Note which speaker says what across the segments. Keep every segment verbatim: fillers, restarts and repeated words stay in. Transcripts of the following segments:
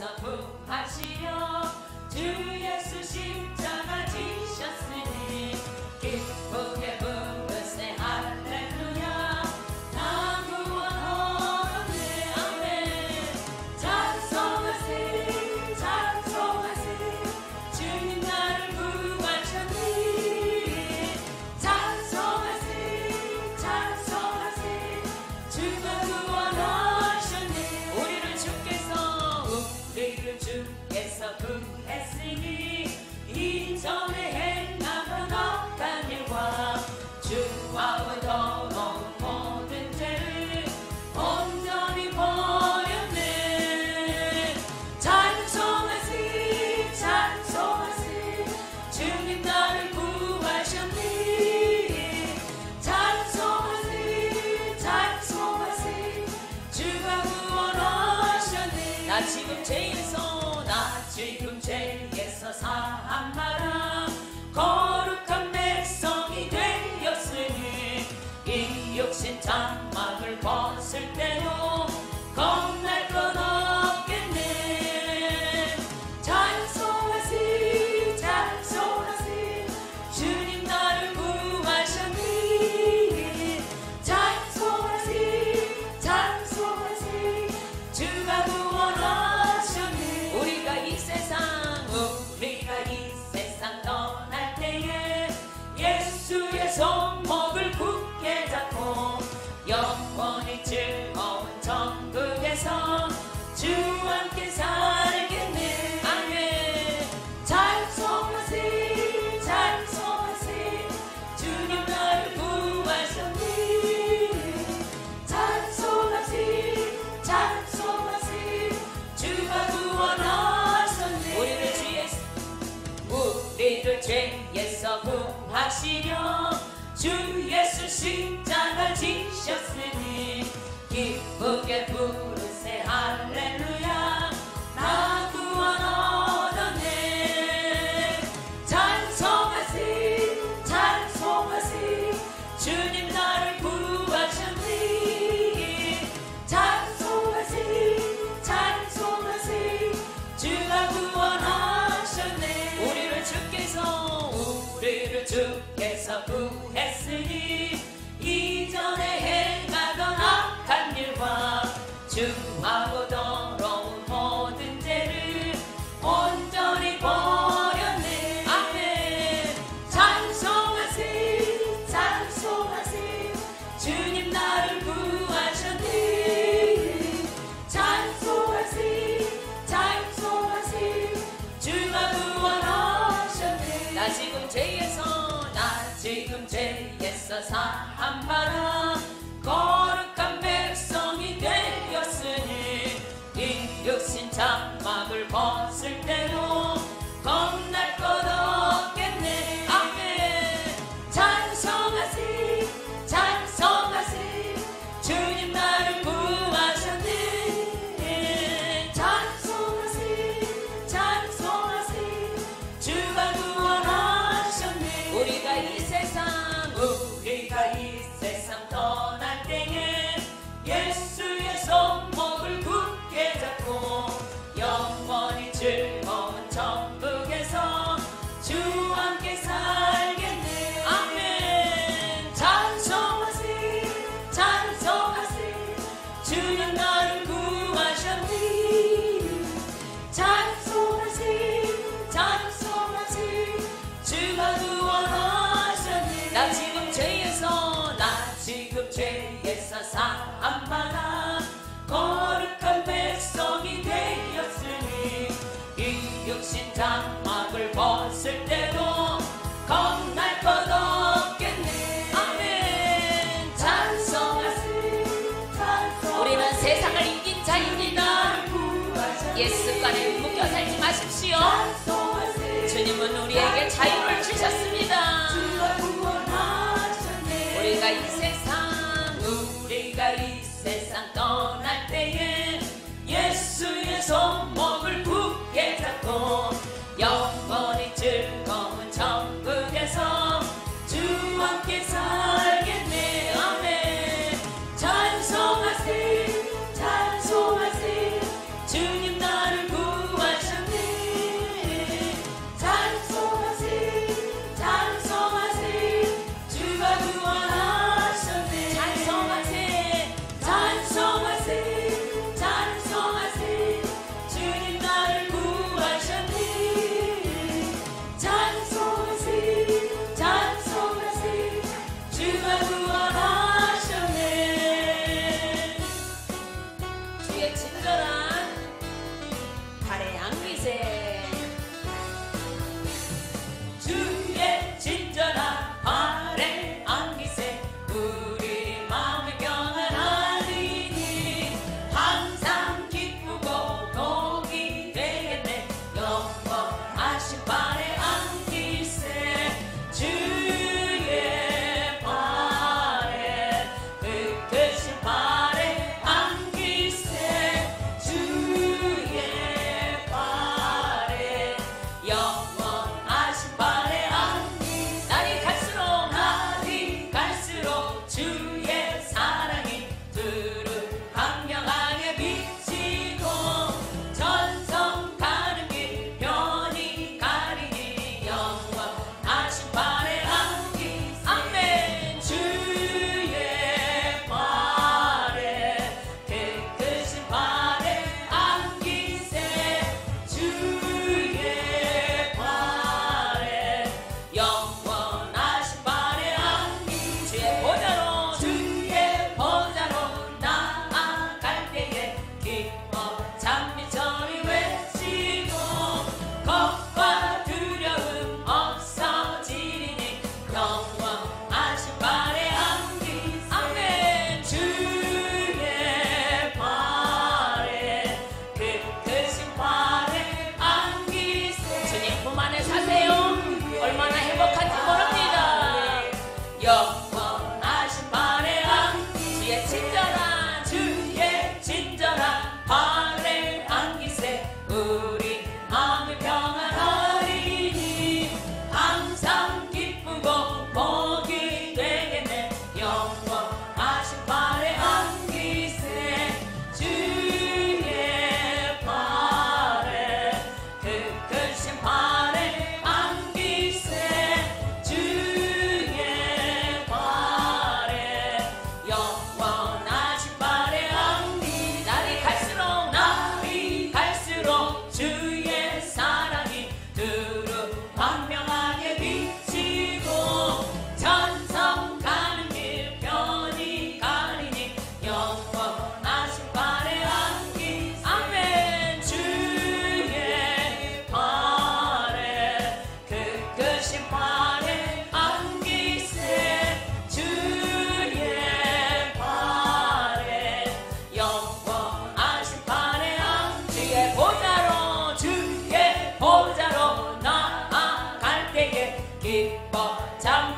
Speaker 1: 주께서 부하시려 주 예수 십자가 지셨으니 기쁘게 부르세 할렐루야 나 구원하네 아멘. 찬송하세 찬송하세 주님 나를 구하셨니. 찬송하세 찬송하세 주가 구원하셨네. 우리를 주께서 우리를 주께서 구했으니 이전에 행하던 악한 일과 주와 더러운 모든 죄를 온전히 버렸네. 찬송하세 찬송하세 주님 나를 구하셨니. 찬송하세 찬송하세 주가 구원하셨네. 나 지금 죄에서 나 지금 죄에서 사함하라 거룩한 백성이 되었으니 이 육신 장막을 벗을 때도 겁날 것 없겠네. 찬송하세 찬송하세 주님 나를 구하셨니. 찬송하세 찬송하세 주가 구원하셨네. 우리가 이 세상 우리가 이 세상 떠날 때에 예수의 손목을 굳게 잡고 영원히 즐거운 천국에서 주와 함께 살겠네. 아멘. 찬송하세 찬송하세 주님 나를 구하셨니. 찬송하세 찬송하세 주가 구원하셨네. 우리를 죄에서 우리를 죄에서 구하시려 주 예수 십자가 지셨으니 기쁘게 부르세 할렐루야 나 구원 얻었네. 찬송하세 찬송하세 주님 나를 구하셨니. 찬송하세 찬송하세 주가 구원하셨네. 우리를 주께서 우리를 주께서 구했으니 이전에 행하던 악한 일과 주하고 더러운 모든 죄를 온전히 버렸네. 아멘. 찬송하세 찬송하세 주님 나를 구하셨니. 찬송하세 찬송하세 주가 구원하셨네. 나 지금 죄에서 나 지금 죄에서 사함하라 거룩한 백성이 되었으니 이 육신 장막을 벗을 때도 겁날 것 없겠네. 아멘. 찬송하세 찬송하세 주님 나를 구하셨네. 찬송하세 찬송하세 주가 구원하셨네. 우리가 이 세상 우리가 이 세상 떠날 때에 예수의 손목을 굳게 잡고 영원히 즐거운 천국에서 주와 함께 살겠네. 아멘. 찬송하세 찬송하세 주님 나를 구하셨니. 찬송하세 찬송하세 주가 구원하셨네. 나 지금 죄에서 나 지금 죄에서 사함하라 거룩한 백성이 되었으니 이 육신 장막을 벗을 때도 겁날 것 없겠네. 아멘. 찬송하세 찬송하세 우리는 세상을 이긴 자입니다. 예수관에 묶여 살지 마십시오. 주님은 우리에게 자유를 주셨습니다. 우리가 이 세상 우리가 이 세상 떠날 때에 예수의 손목을 굳게 잡고 영원히 즐거운 천국에서 주와 함께 살겠네. 아멘. 찬송하세 찬송하세 주님 나를 구하셨니.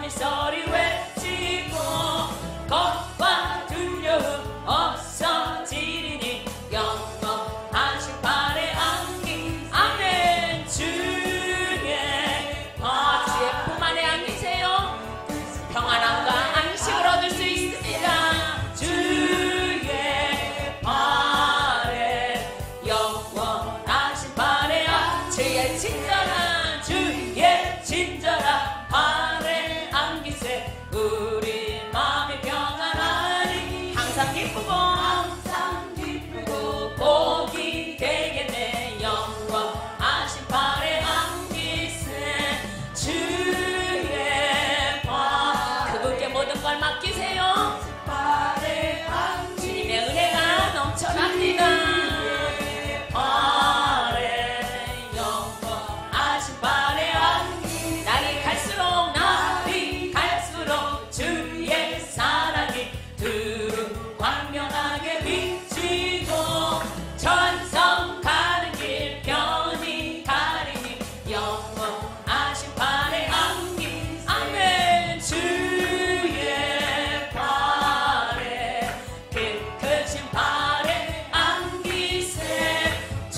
Speaker 1: 찬미소리 외치고 겁과 두려움 없어지리니 영원하신 발에 안기 아멘. 주의 아 주의 품 안에 안기세요. 평안함과 안식을 얻을 수 있습니다. 주의 발에 영원하신 발에 안 주의 친절한 주의 친절한 발에 안기세. 우리 마음이 평안하니 항상 기쁘고 항상 기쁘고 복이 되겠네. 영원하신 발에 안기세. 주의 발 그분께 모든 걸 맡기세요. 발에 안 주님의 은혜가 넘쳐납니다. 발에 영원하신 발에 안기 날이 갈수록 날이 갈수록 주의 사랑이 두루 광명하게 비치고 천성 가는 길 편히 가리니 영원하신 발에 안기 아멘. 주의 발에 그 크신 발에 안기세.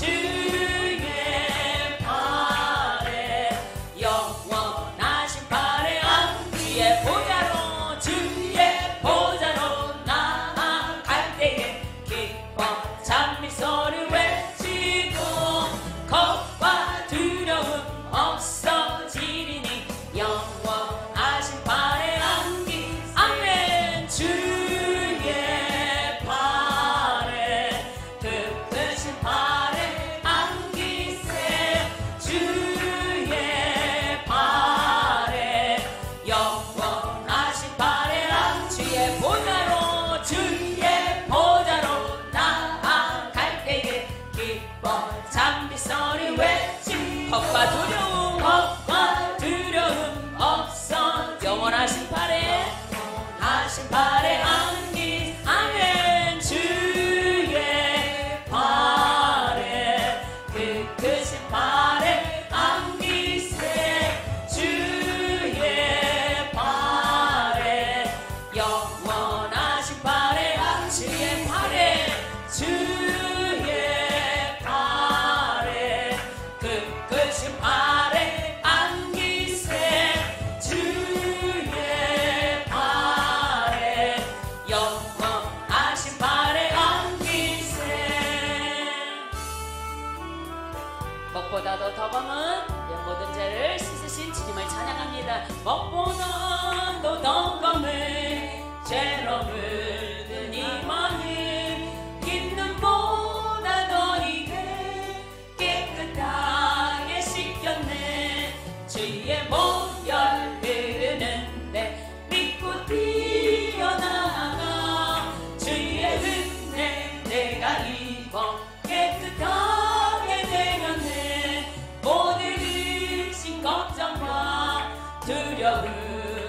Speaker 1: 주의 발에 영원하신 발에 안기에 보자로 주의 보자로 나아갈 때에 기뻐 찬미소리 외치고 겁과 두려움 없어지리니 영원하신 발에 안기 아멘. 주의 발에 그 크신 발에 안기세. 주의 발에 영원하신 발에 안 주의 보자로 주의 보자로 나아갈 때에 기뻐 찬미소리 외치 겁과 두려움 겁과 두려움 없어 영원하신 발에 하신 발에 안기 아멘. 주의 발에 그 크신 발에 안기세. 주의 발에 영원하신 발에 주의 발에 주의 발에 그 크신 발에 안기세. 주의 발에 영원하신 발에 안기세. 먹보다도 더 검은 내 모든 죄를 씻으신 주님을 찬양합니다. 먹보다도 더 검은 죄로 물든 이마는 흰 눈보다 더 이게 깨끗하게 씻겼네. 주의 보혈 흐르는데 믿고 뛰어나가 주의 은혜 내가 입어 깨끗하게 되었네. 모든 의심 걱정과 두려움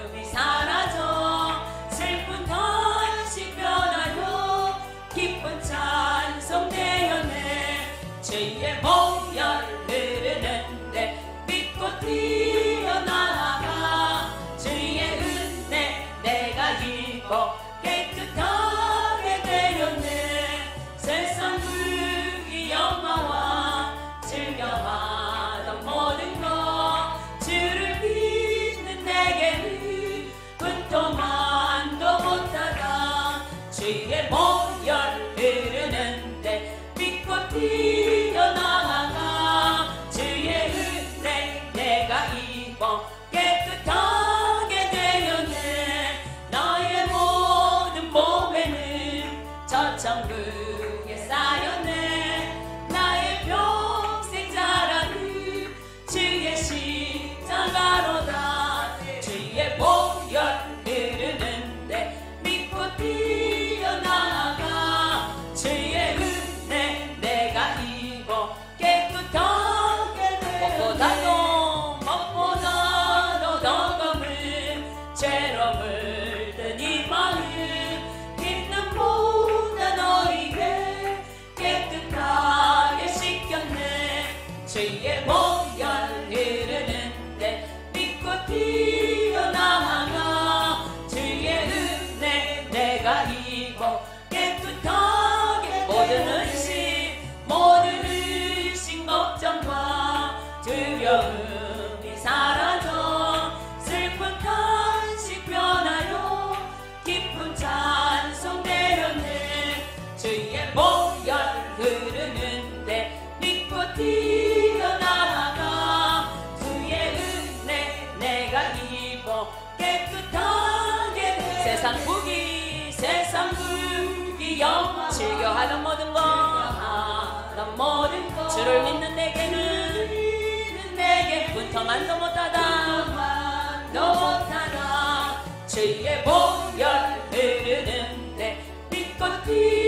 Speaker 1: 세상 부귀 세상 부귀 영 즐겨하던 모든 것 하던 모든 것 주를 믿는 내게는 내게 분터만도 못하다 못하다 주의 보혈 흐르는데 빛꽃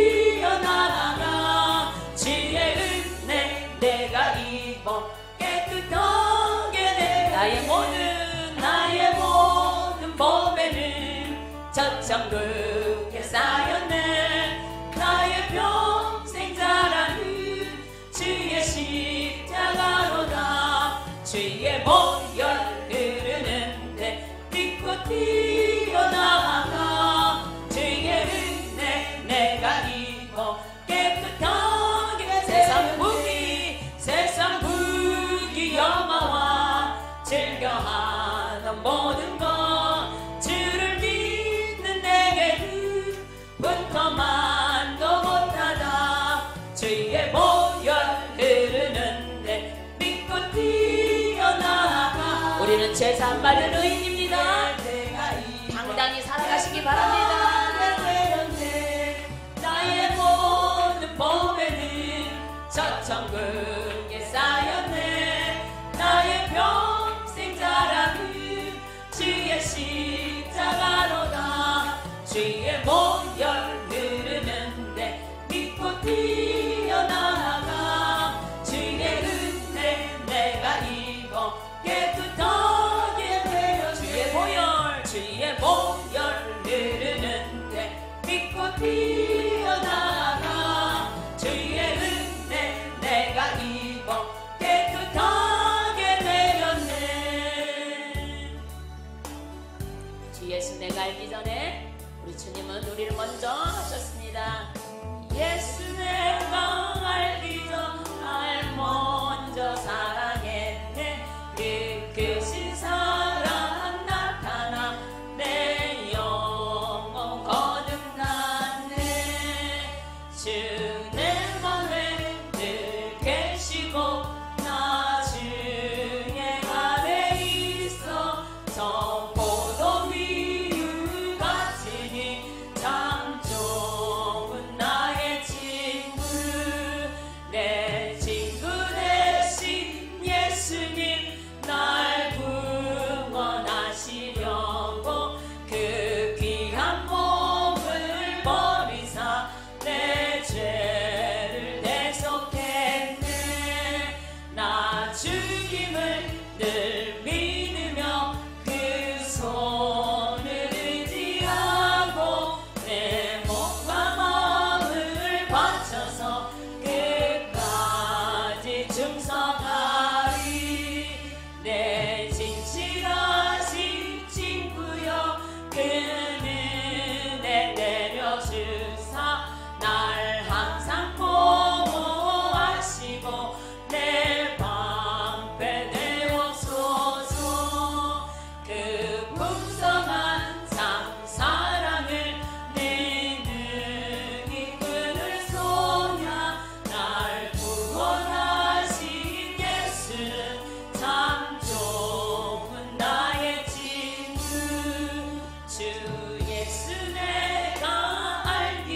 Speaker 1: 피어나가 주의 은혜 내가 입어 깨끗하게 돼 나의 모든 나의 모든 범에는 저천국에 쌓였네 나의 평생 자랑은 주의 십자가로다 주의 보혈 흐르는데 빛꽃 피어나가 주의 은혜 내가 입어 깨끗하게 세상 부귀 세상 부귀 영화와 즐겨하던 모든 것 주를 믿는 내게는 분터만도 못하다 주의 보혈 흐르는데 빛꽃 피어나가 우리는 제사 받은 의인입니다. 당당히 살아가시기 바랍니다. 나의 모든 범에는 저천국에 쌓였네 나의 평생 자랑은 주의 십자가로다 주의 보혈 흐르는데 빛꽃 피어나가 주의 은혜 내가 입어 깨끗하게 되어 주의 보혈 주의 보혈 흐르는데 빛꽃 피어나가 주의 은혜 내가 입어 깨끗하게 되었네. 주 예수 내가 알기 전에 우리 주님은 우리를 먼저 하셨습니다. 예수 내가 알기 전 날 먼저 사랑했네 그 크신 사랑 나타나 내 영혼 거듭났네 주 내 맘에 늘 계시고 나중에 아래 있어 저 포도 위유 같으니 참 좋은 나의 친구 내 친구 대신 예수님 날 구원하시려고 그 귀한 몸을 버리사 내 죄를 대속했네 나 주님을 늘 믿으며 그 손을 의지하고 내 몸과 마음을 바쳐서 끝까지 충성하리 내 진실하신 친구여 그 은혜 내려주사 날 항상 보호하시고 내 방패 되옵소서 그 풍성한 상 사랑을 네 능히 끊을 소냐 날 구원하신 예수는 참 좋은 나의 친구 주 예수 내가 알기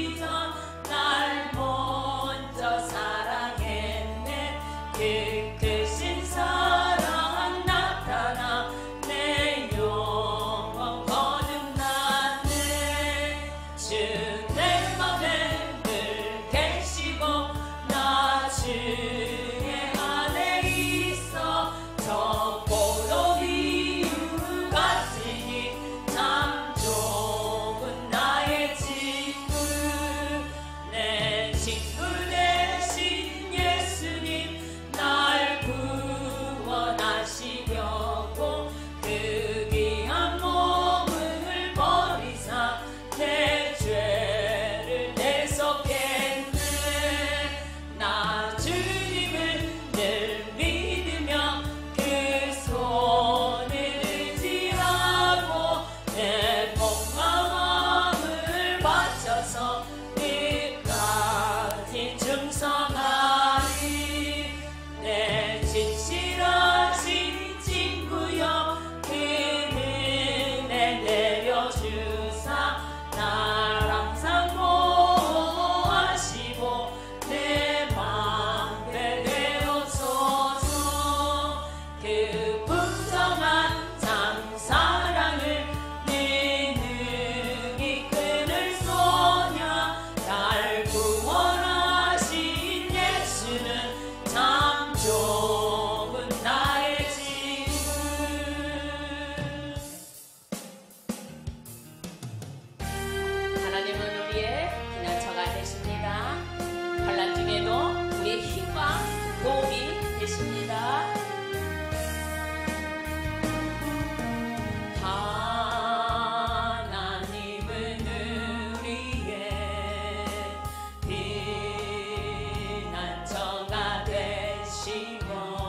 Speaker 1: 계십니다. 하나님은 우리의 피난처가 되시고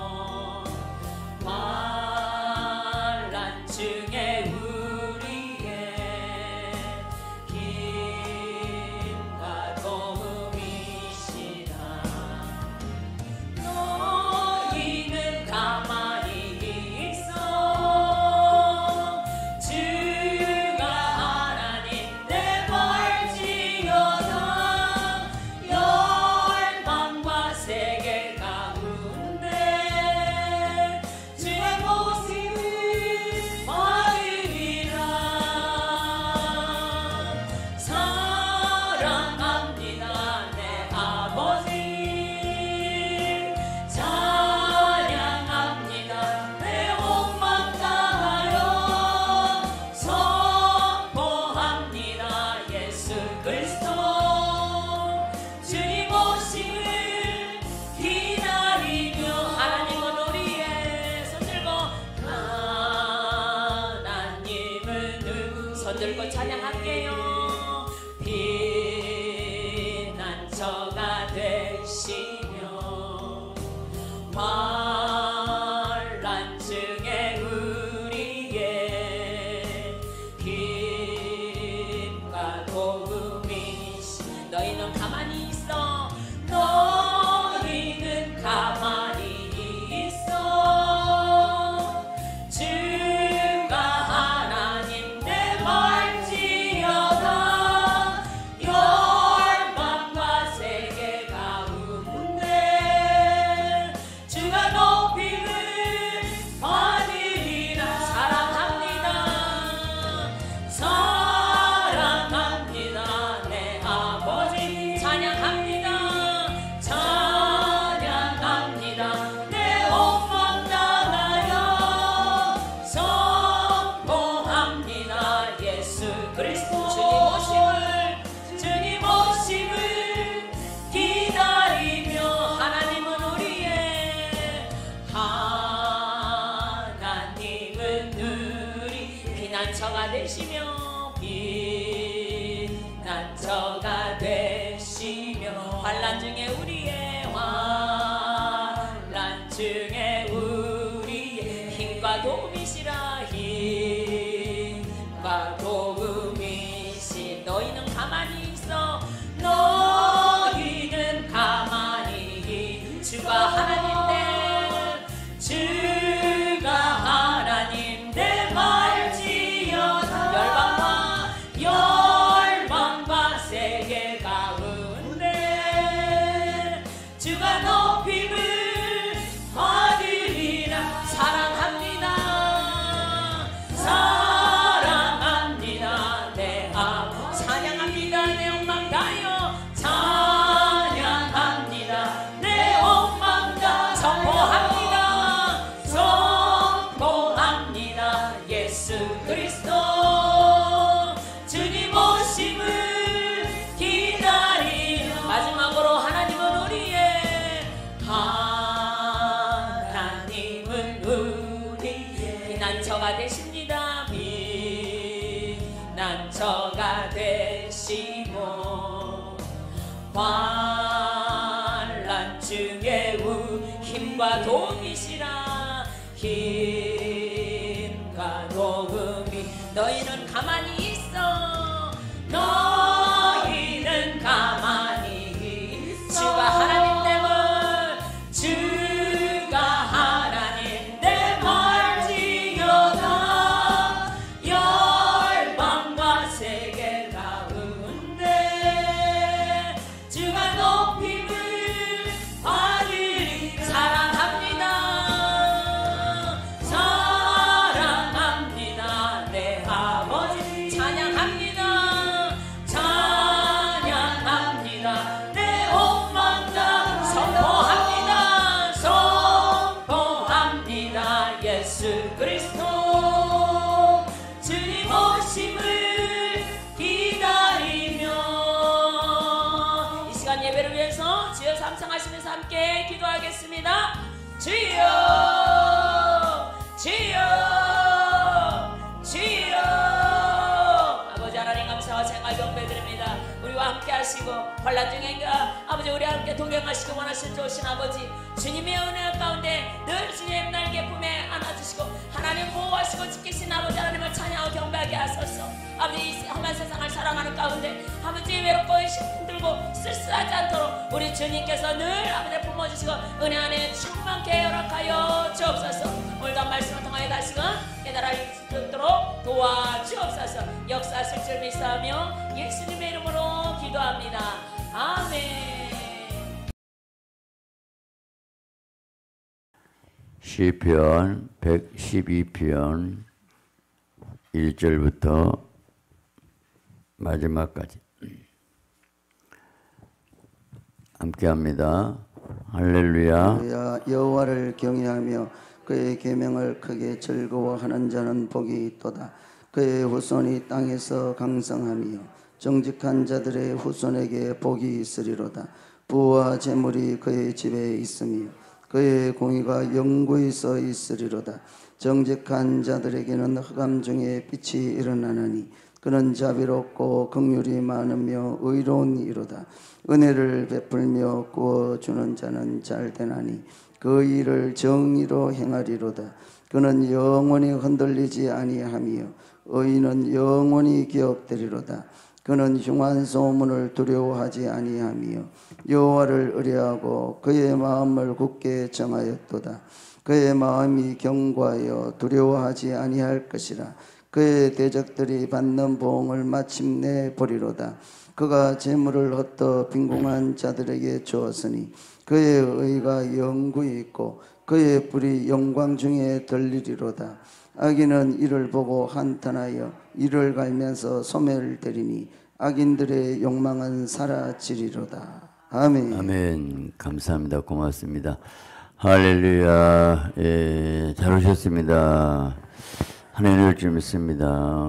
Speaker 1: 환난 중에 우리의 힘과 도움이시라. 너희는 가만히 있어 주가 하나님 내 말지어다. 열방과 세계 가운데 주의 모습을 받으리라. 사랑합니다 내 아버지. 찬양합니다 내 온 맘 다하여. 선포합니다 예수 그리스도 주님 오심을 기다리며. 하나님은 우리의 손들고 하나님은 우리 손들고 찬양할게요. 피난처가 되시며 환난 중에 우리의 힘과 도움이시. 너희는 가만히 있어. 너희는 가만히 있어 주가 하나님 내 말지어다. 열방과 세계 가운데 주가 높임을 받으리라. 사랑합니다 사랑합니다 내 아버지. 찬양합니다 찬양합니다 내 온 맘 다하여. 선포합니다 예수 그리스도 주님 오심을 주님 오심을 기다리며. 하나님은 우리의 하나님은 우리 피난처가 되시며 피난처가 되시며 환난 중에 우리의 환난 중에 우리의 힘과 도움이시라. 힘과 도움이시. 너희는 가만히 있어. 너희는 가만히. 주가 하나님 내 주가 하나님 내 말지어다. 열방과 열방과 세계 가운데 주가 높임을 받으리라. 사랑합니다 사랑합니다 내 아버지. 찬양합니다 내 온 맘 다하여. 찬양합니다 내 온 맘 다하여. 선포합니다 선포합니다 예수 그리스도 주님 오심을 기다리며. 마지막으로 하나님은 우리의 하나님은 우리의 피난처가 되십니다. 피난처가 되시고 환난 중에 우 힘과 도움이시라. 힘과 도움이. 너희는 가만히 있어. 너희는 가만히. 주가 하나님 내 말 주가 하나님 내 말지어다. 열방과 세계 가운데 주가 높임을 받으리. 사랑합니다 사랑합니다 내 아버지. 찬양합니다 찬양합니다 내 온 맘 다. 선포합니다 선포합니다 예수 그리스도 주님 오심을 기다리며. 이 시간 예배를 위해서 주여 삼창하시면서 함께 기도하겠습니다. 주여 주여 주여. 아버지 하나님 감사와 생활 경배드립니다. 우리와 함께 하시고 환난 중인가 아버지 우리와 함께 동행하시고 원하신 좋으신 아버지 주님의 은혜 가운데 늘 주님의 날개 품에 안아주시고 하나님 보호하시고 지키신 아버지 하나님을 찬양하고 경배하게 하소서. 아버지 이 험한 세상을 살아가는 가운데 아버지 외롭고 힘들고 쓸쓸하지 않도록 우리 주님께서 늘 아버지 품어주시고 은혜 안에 충만케 허락하여 주옵소서. 오늘도 말씀을 통하여 다시금 깨달을 수 있도록 도와주옵소서. 역사하실 줄 믿사하며 예수님의 이름으로 기도합니다. 아멘.
Speaker 2: 시편 백십이 편 일 절부터 마지막까지 함께합니다. 할렐루야.
Speaker 3: 여호와를 경외하며 그의 계명을 크게 즐거워하는 자는 복이 있도다. 그의 후손이 땅에서 강성하며 정직한 자들의 후손에게 복이 있으리로다. 부와 재물이 그의 집에 있으며 그의 공의가 영구히 서 있으리로다. 정직한 자들에게는 흑암 중에 빛이 일어나느니 그는 자비롭고 긍휼이 많으며 의로운 이로다. 은혜를 베풀며 구워주는 자는 잘되나니 그 일을 정의로 행하리로다. 그는 영원히 흔들리지 아니하며 의인은 영원히 기억되리로다. 그는 흉한 소문을 두려워하지 아니하며 여호와를 의뢰하고 그의 마음을 굳게 정하였도다. 그의 마음이 견고하여 두려워하지 아니할 것이라. 그의 대적들이 받는 보응을 마침내 보리로다. 그가 재물을 헛더 빈궁한 자들에게 주었으니 그의 의가 영구히 있고 그의 뿔이 영광 중에 들리리로다. 악인은 이를 보고 한탄하여 이를 갈면서 소멸되리니 악인들의 욕망은 사라지리로다. 아멘.
Speaker 2: 아멘. 감사합니다. 고맙습니다. 할렐루야. 예, 잘 오셨습니다. 하나님을 줄 믿습니다.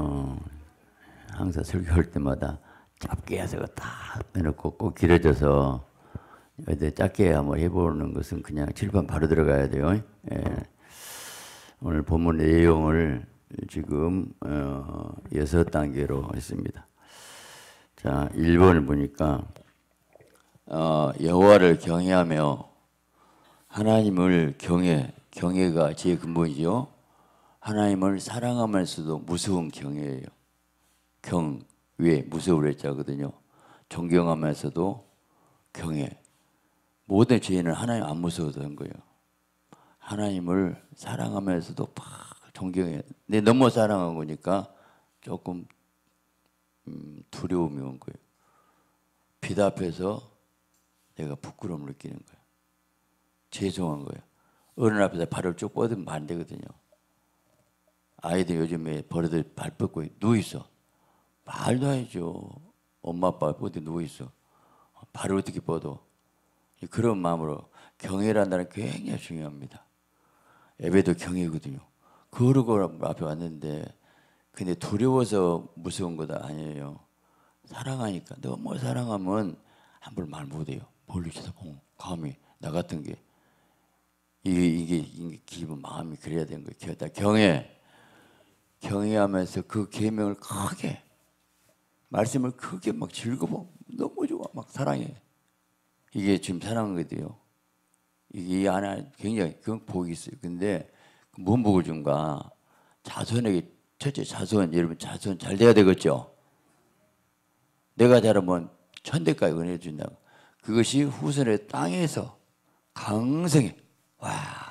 Speaker 2: 항상 설교할 때마다 짧게 해서 다 해놓고 꼭 길어져서 어디 짧게 한번 해보는 것은 그냥 칠판 바로 들어가야 돼요. 예. 오늘 본문 내용을 지금 어, 여섯 단계로 했습니다. 자, 일 번을 보니까 어, 여호와를 경외하며 하나님을 경외, 경외가 제 근본이죠. 하나님을 사랑하면서도 무서운 경외예요. 경, 왜 무서우려 했자거든요. 존경하면서도 경외. 모든 죄인은 하나님 안 무서워서 한 거예요. 하나님을 사랑하면서도 막 존경해. 근데 너무 사랑한 거니까 조금 음, 두려움이 온 거예요. 빛 앞에서 내가 부끄러움을 느끼는 거예요. 죄송한 거예요. 어른 앞에서 발을 쭉 뻗으면 안 되거든요. 아이들 요즘에 버릇을 발 뻗고 누워있어. 말도 하죠. 엄마 아빠 어디 누워있어. 발을 어떻게 뻗어. 그런 마음으로 경외란다는 게 굉장히 중요합니다. 예배도 경외거든요. 그러고 앞에 왔는데 근데 두려워서 무서운 것도 아니에요. 사랑하니까. 너무 사랑하면 함부로 말 못해요. 멀리 쳐다보면 감히 나 같은 게 이게 이게, 이게 기분 마음이 그래야 되는 거예요. 경외 경외하면서 그 계명을 크게 말씀을 크게 막 즐거워 너무 좋아 막 사랑해. 이게 지금 사랑하거든요. 이게 이 안에 굉장히 그 복이 있어요. 근데 뭔 복을 준가? 자손에게 첫째 자손 여러분 자손 잘 돼야 되겠죠. 내가 잘하면 천대까지 은혜 준다고. 그것이 후손의 땅에서 강성해. 와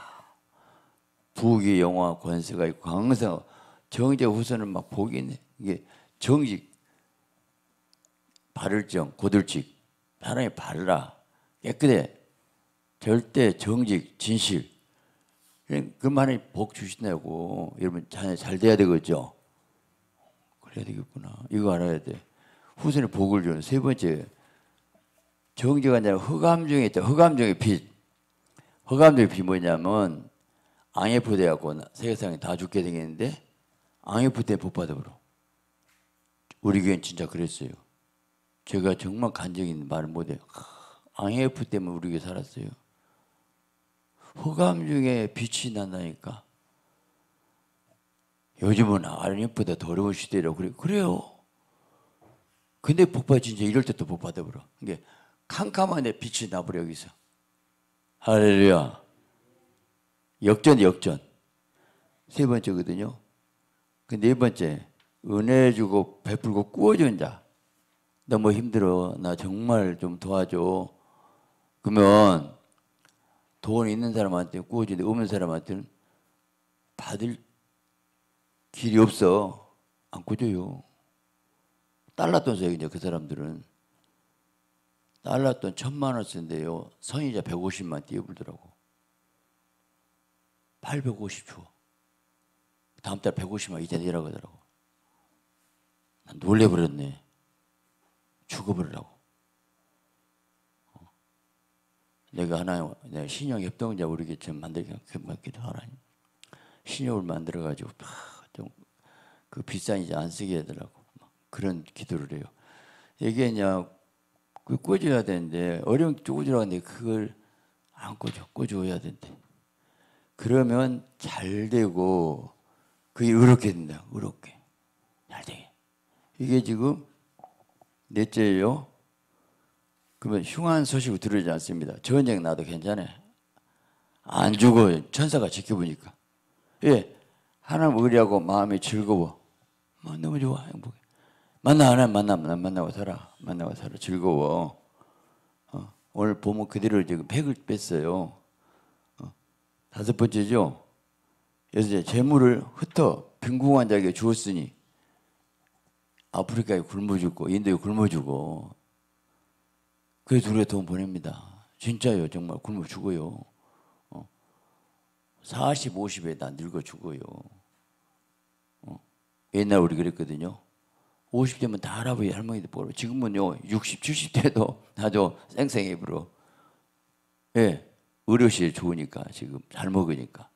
Speaker 2: 부귀 영화 권세가 있고 강성 정제 후손은 막 복이 있네. 이게 정직 바를정 고들직 사람이 바르라 깨끗해 절대 정직 진실 그 말이 복 주신다고. 여러분 자녀 잘 돼야 되겠죠. 그래야 되겠구나. 이거 알아야 돼. 후손에 복을 주는 세 번째 정직한 자는 흑암 중에 있다. 흑암 중에 빛. 흑암 중에 빛 뭐냐면 앙에프 돼갖고 세상에 다 죽게 되겠는데 앙에프 때 복 받아버려. 우리 교회는 진짜 그랬어요. 제가 정말 간적 있는 말을 못해요. 앙에프 때문에 우리 교회 살았어요. 흑암 중에 빛이 난다니까. 요즘은 아랫니보다 더 어려운 시대라고 그래. 그래요. 근데 복받 진짜 이럴 때 또 복 받아버려. 이게 캄캄한데 빛이 나버려 여기서. 할렐루야. 역전 역전. 세 번째거든요. 그 네 번째, 은혜 주고 베풀고 꾸어주는 자. 너무 힘들어. 나 정말 좀 도와줘. 그러면 돈 있는 사람한테 꾸어주는데 없는 사람한테는 받을 길이 없어. 안 꾸어줘요. 달러돈 써요. 이제 그 사람들은 달러돈 천만 원 쓰는데요. 선이자 백오십만 띄워불더라고. 팔백오십 줘. 다음 달 백오십만 이자 내라고 하더라고. 난 놀래버렸네. 죽어버리라고. 내가 하나, 내가 신용 협동자 우리 교회 만들기 만기도 하라니. 신용을 만들어가지고 좀 그 비싼 이자 안 쓰게 하더라고. 그런 기도를 해요. 이게 그냥 그 꿔줘야 되는데 어려운 꿔주라고 하는데 그걸 안 꿔줘. 꿔줘야 된대. 그러면 잘 되고 그게 의롭게 된다. 의롭게. 잘 되게. 이게 지금 넷째예요. 그러면 흉한 소식을 들으지 않습니다. 전쟁 나도 괜찮아. 안 죽어. 천사가 지켜보니까. 예, 하나님 의리하고 마음이 즐거워. 뭐 너무 좋아. 행복해. 만나 하나 만나 만나 만나고 살아. 만나고 살아. 즐거워. 어, 오늘 보면 그대로 지금 백을 뺐어요. 어, 다섯 번째죠. 그래서 재물을 흩어 빈궁한 자에게 주었으니 아프리카에 굶어 죽고 인도에 굶어 죽어. 그래서 우리가 돈 보냅니다. 진짜요. 정말 굶어 죽어요. 어. 사십, 오십에 다 늙어 죽어요. 어. 옛날 우리 그랬거든요. 오십 되면 다 할아버지 할머니들 보러. 지금은요 육십, 칠십 대도 아주 쌩쌩해 불어. 예, 의료실 좋으니까 지금 잘 먹으니까.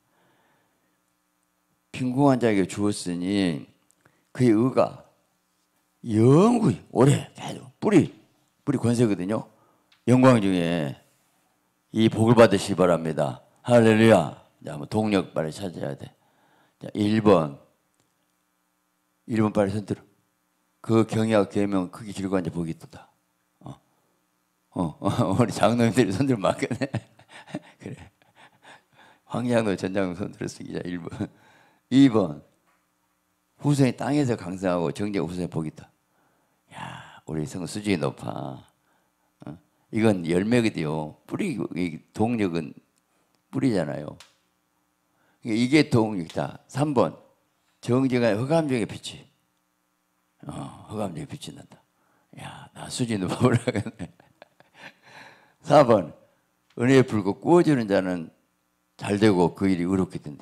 Speaker 2: 빈궁한 자에게 주었으니 그의 의가 영구히 오래 계속 뿌리 뿌리 권세거든요. 영광 중에 이 복을 받으시기 바랍니다. 할렐루야. 자, 한번 동력 빨리 찾아야 돼. 자, 일 번. 일 번 빨리 손들어. 그 경외와 계명 크게 길고 앉아 보기 있다. 어. 어, 어, 우리 장로님들이 손들 맡겼네. 그래. 황장로 전장로 손들었으니까 일 번. 이 번. 후손이 땅에서 강성하고 정제 후손이 복이 있다. 야, 우리 성 수준이 높아. 어? 이건 열매거든요. 뿌리, 동력은 뿌리잖아요. 이게 동력이다. 삼 번. 정제가 흑암중에 빛이. 어, 흑암중에 빛이 난다. 야, 나 수준이 높아버려야겠네. 사 번. 은혜에 불고 구워주는 자는 잘 되고 그 일이 의롭게 된대.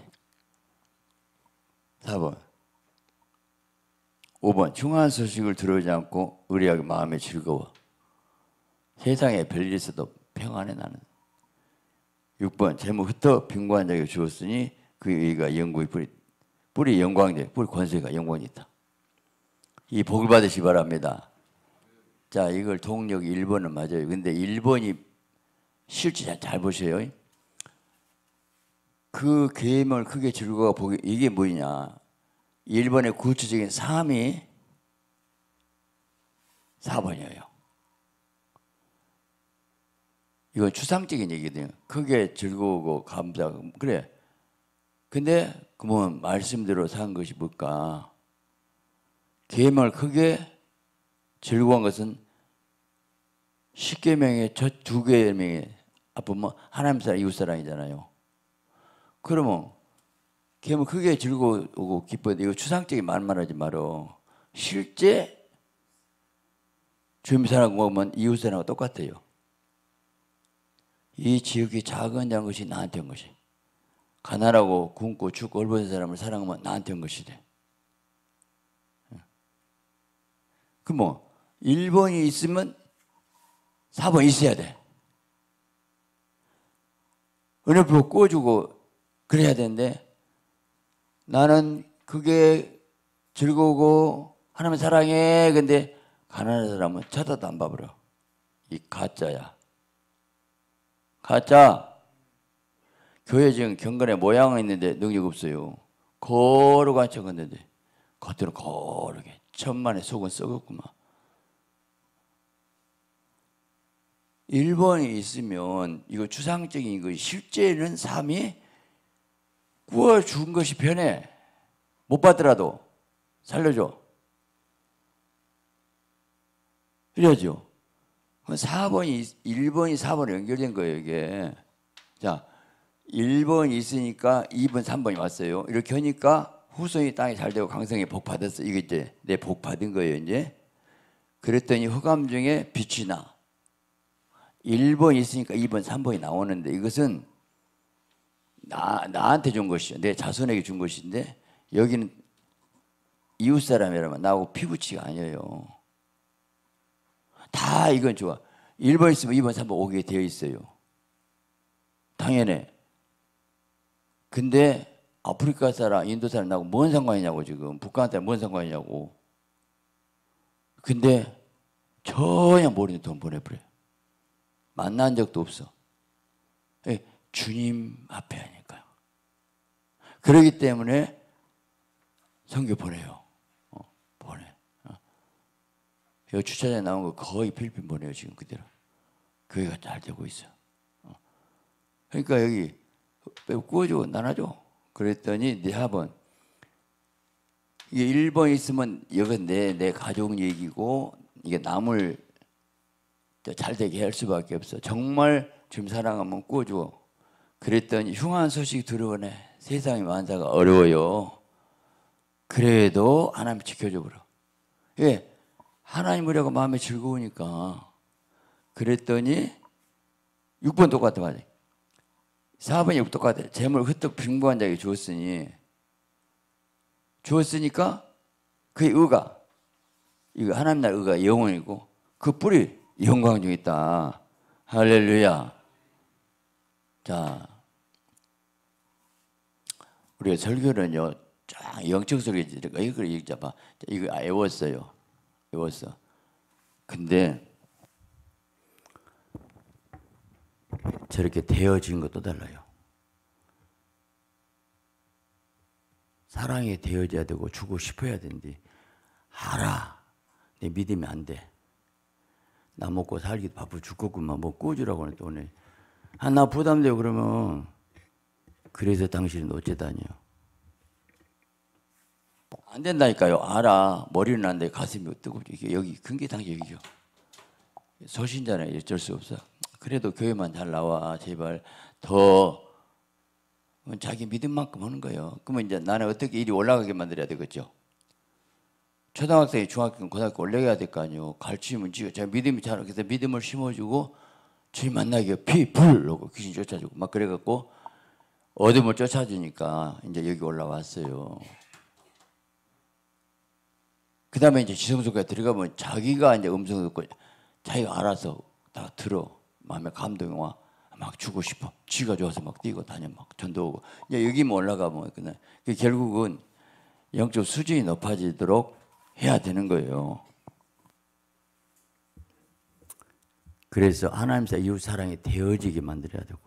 Speaker 2: 사 번. 오 번. 흉한 소식을 들어오지 않고 의리하게 마음에 즐거워. 세상에 별일 있어도 평안해 나는. 육 번. 재물 흩어 빈곤한 자에게 주었으니 그 의가 영구히 뿌리, 뿌리 영광돼. 뿌리 권세가 영광이 있다. 이 복을 받으시기 바랍니다. 자, 이걸 동력 일 번은 맞아요. 근데 일 번이 실제 잘, 잘 보세요. 그 계명을 크게 즐거워 보기, 이게 뭐냐. 일 번의 구체적인 삶이 사 번이에요. 이건 추상적인 얘기거든요. 크게 즐거우고 감사하고. 그래. 근데 그러면 말씀대로 산 것이 뭘까? 계명을 크게 즐거운 것은 십계명의 첫 두 계명의 앞에 뭐 하나님 사랑 이웃 사랑이잖아요. 그러면 계명 크게 즐거우고 기뻐야 돼. 이거 추상적인 말만 하지 말어. 실제 주님 사랑하고 보면 이웃 사랑하고 똑같아요. 이 지역이 작은 것이 나한테 온 것이. 가난하고 굶고 죽고 얼버진 사람을 사랑하면 나한테 온 것이 돼. 그럼 뭐 일 번이 있으면 사 번 있어야 돼. 은혜로 구워주고 그래야 되는데 나는 그게 즐거우고 하나님 사랑해. 근데 가난한 사람은 쳐다도 안 봐버려. 이 가짜야. 가짜. 교회 지금 경건의 모양은 있는데 능력 없어요. 거룩한 척 했는데 겉으로 거룩해. 천만의 속은 썩었구만. 일본이 있으면 이거 추상적인 거 실제는 삶이 구워 준 것이 변해. 못 받더라도 살려줘. 이래야죠. 사 번이 일 번이 사 번으로 연결된 거예요, 이게. 자, 일 번이 있으니까 이 번, 삼 번이 왔어요. 이렇게 하니까 후손이 땅에 잘 되고 강성에 복 받았어. 이게 이제 내 복 받은 거예요, 이제. 그랬더니 흑암 중에 빛이 나. 일 번이 있으니까 이 번, 삼 번이 나오는데 이것은 나, 나한테 준 것이요. 내 자손에게 준 것인데 여기는 이웃 사람이라면 나하고 피부치가 아니에요. 다 이건 좋아. 일 번 있으면 이 번, 삼 번 오게 되어 있어요. 당연해. 근데 아프리카 사람, 인도 사람 나하고 뭔 상관이냐고 지금. 북한한테 뭔 상관이냐고. 근데 전혀 모르는 돈 보내버려요. 만난 적도 없어. 주님 앞에 하니까요. 그러기 때문에 선교 보내요. 어, 보내. 어. 여기 주차장에 나온 거 거의 필리핀 보내요. 지금 그대로. 교회가 잘 되고 있어. 어. 그러니까 여기 구워주고 나눠줘. 그랬더니 네 학번 이게 일 번 있으면 이건 내, 내 가족 얘기고 이게 남을 잘 되게 할 수밖에 없어. 정말 주님 사랑하면 구워줘. 그랬더니 흉한 소식 들어오네. 세상의 만사가 어려워요. 그래도 하나님 지켜줘 버려. 예, 하나님 우리하고 마음이 즐거우니까. 그랬더니 육 번 똑같아 맞아. 사 번이 똑같아. 재물 흩떡 빈부한 자에게 주었으니 주었으니까 그의 의가 이거 하나님 나라 의가 영원이고 그 뿌리 영광 중에 있다. 할렐루야. 자, 우리가 설교는요, 쫙 영적 소리 이거 이거 읽자봐. 이거 외웠어요. 외웠어. 근데 저렇게 되어진 것도 달라요. 사랑이 되어져야 되고 주고 싶어야 되는데 알아. 내 믿으면 안 돼. 나 먹고 살기도 바쁘 죽겠구만. 뭐 꾸주라고 하는데 오늘 아, 나 부담돼요. 그러면 그래서 당신은 어쩌다니요. 안 된다니까요. 알아. 머리는 안 돼. 가슴이 뜨겁죠. 이게 여기 근게 당신 여기죠. 소신자는 어쩔 수 없어. 그래도 교회만 잘 나와. 제발 더 자기 믿음 만큼 하는 거예요. 그러면 이제 나는 어떻게 일이 올라가게 만들어야 되겠죠. 초등학생이 중학교, 고등학교 올라가야 될 거 아니에요. 가르치면 지가 제가 믿음이 잘 그래서 믿음을 심어주고 주님 만나게 피, 불! 이러고 귀신 쫓아주고 막 그래갖고 어둠을 쫓아주니까 이제 여기 올라왔어요. 그 다음에 이제 지성소까지 들어가면 자기가 이제 음성 듣고 자기가 알아서 다 들어. 마음에 감동이 와. 막 주고 싶어. 쥐가 좋아서 막 뛰고 다녀 막 전도 오고. 이제 여기만 올라가면 그냥 결국은 영적 수준이 높아지도록 해야 되는 거예요. 그래서 하나님과 이웃 사랑이 되어지게 만들어야 되고.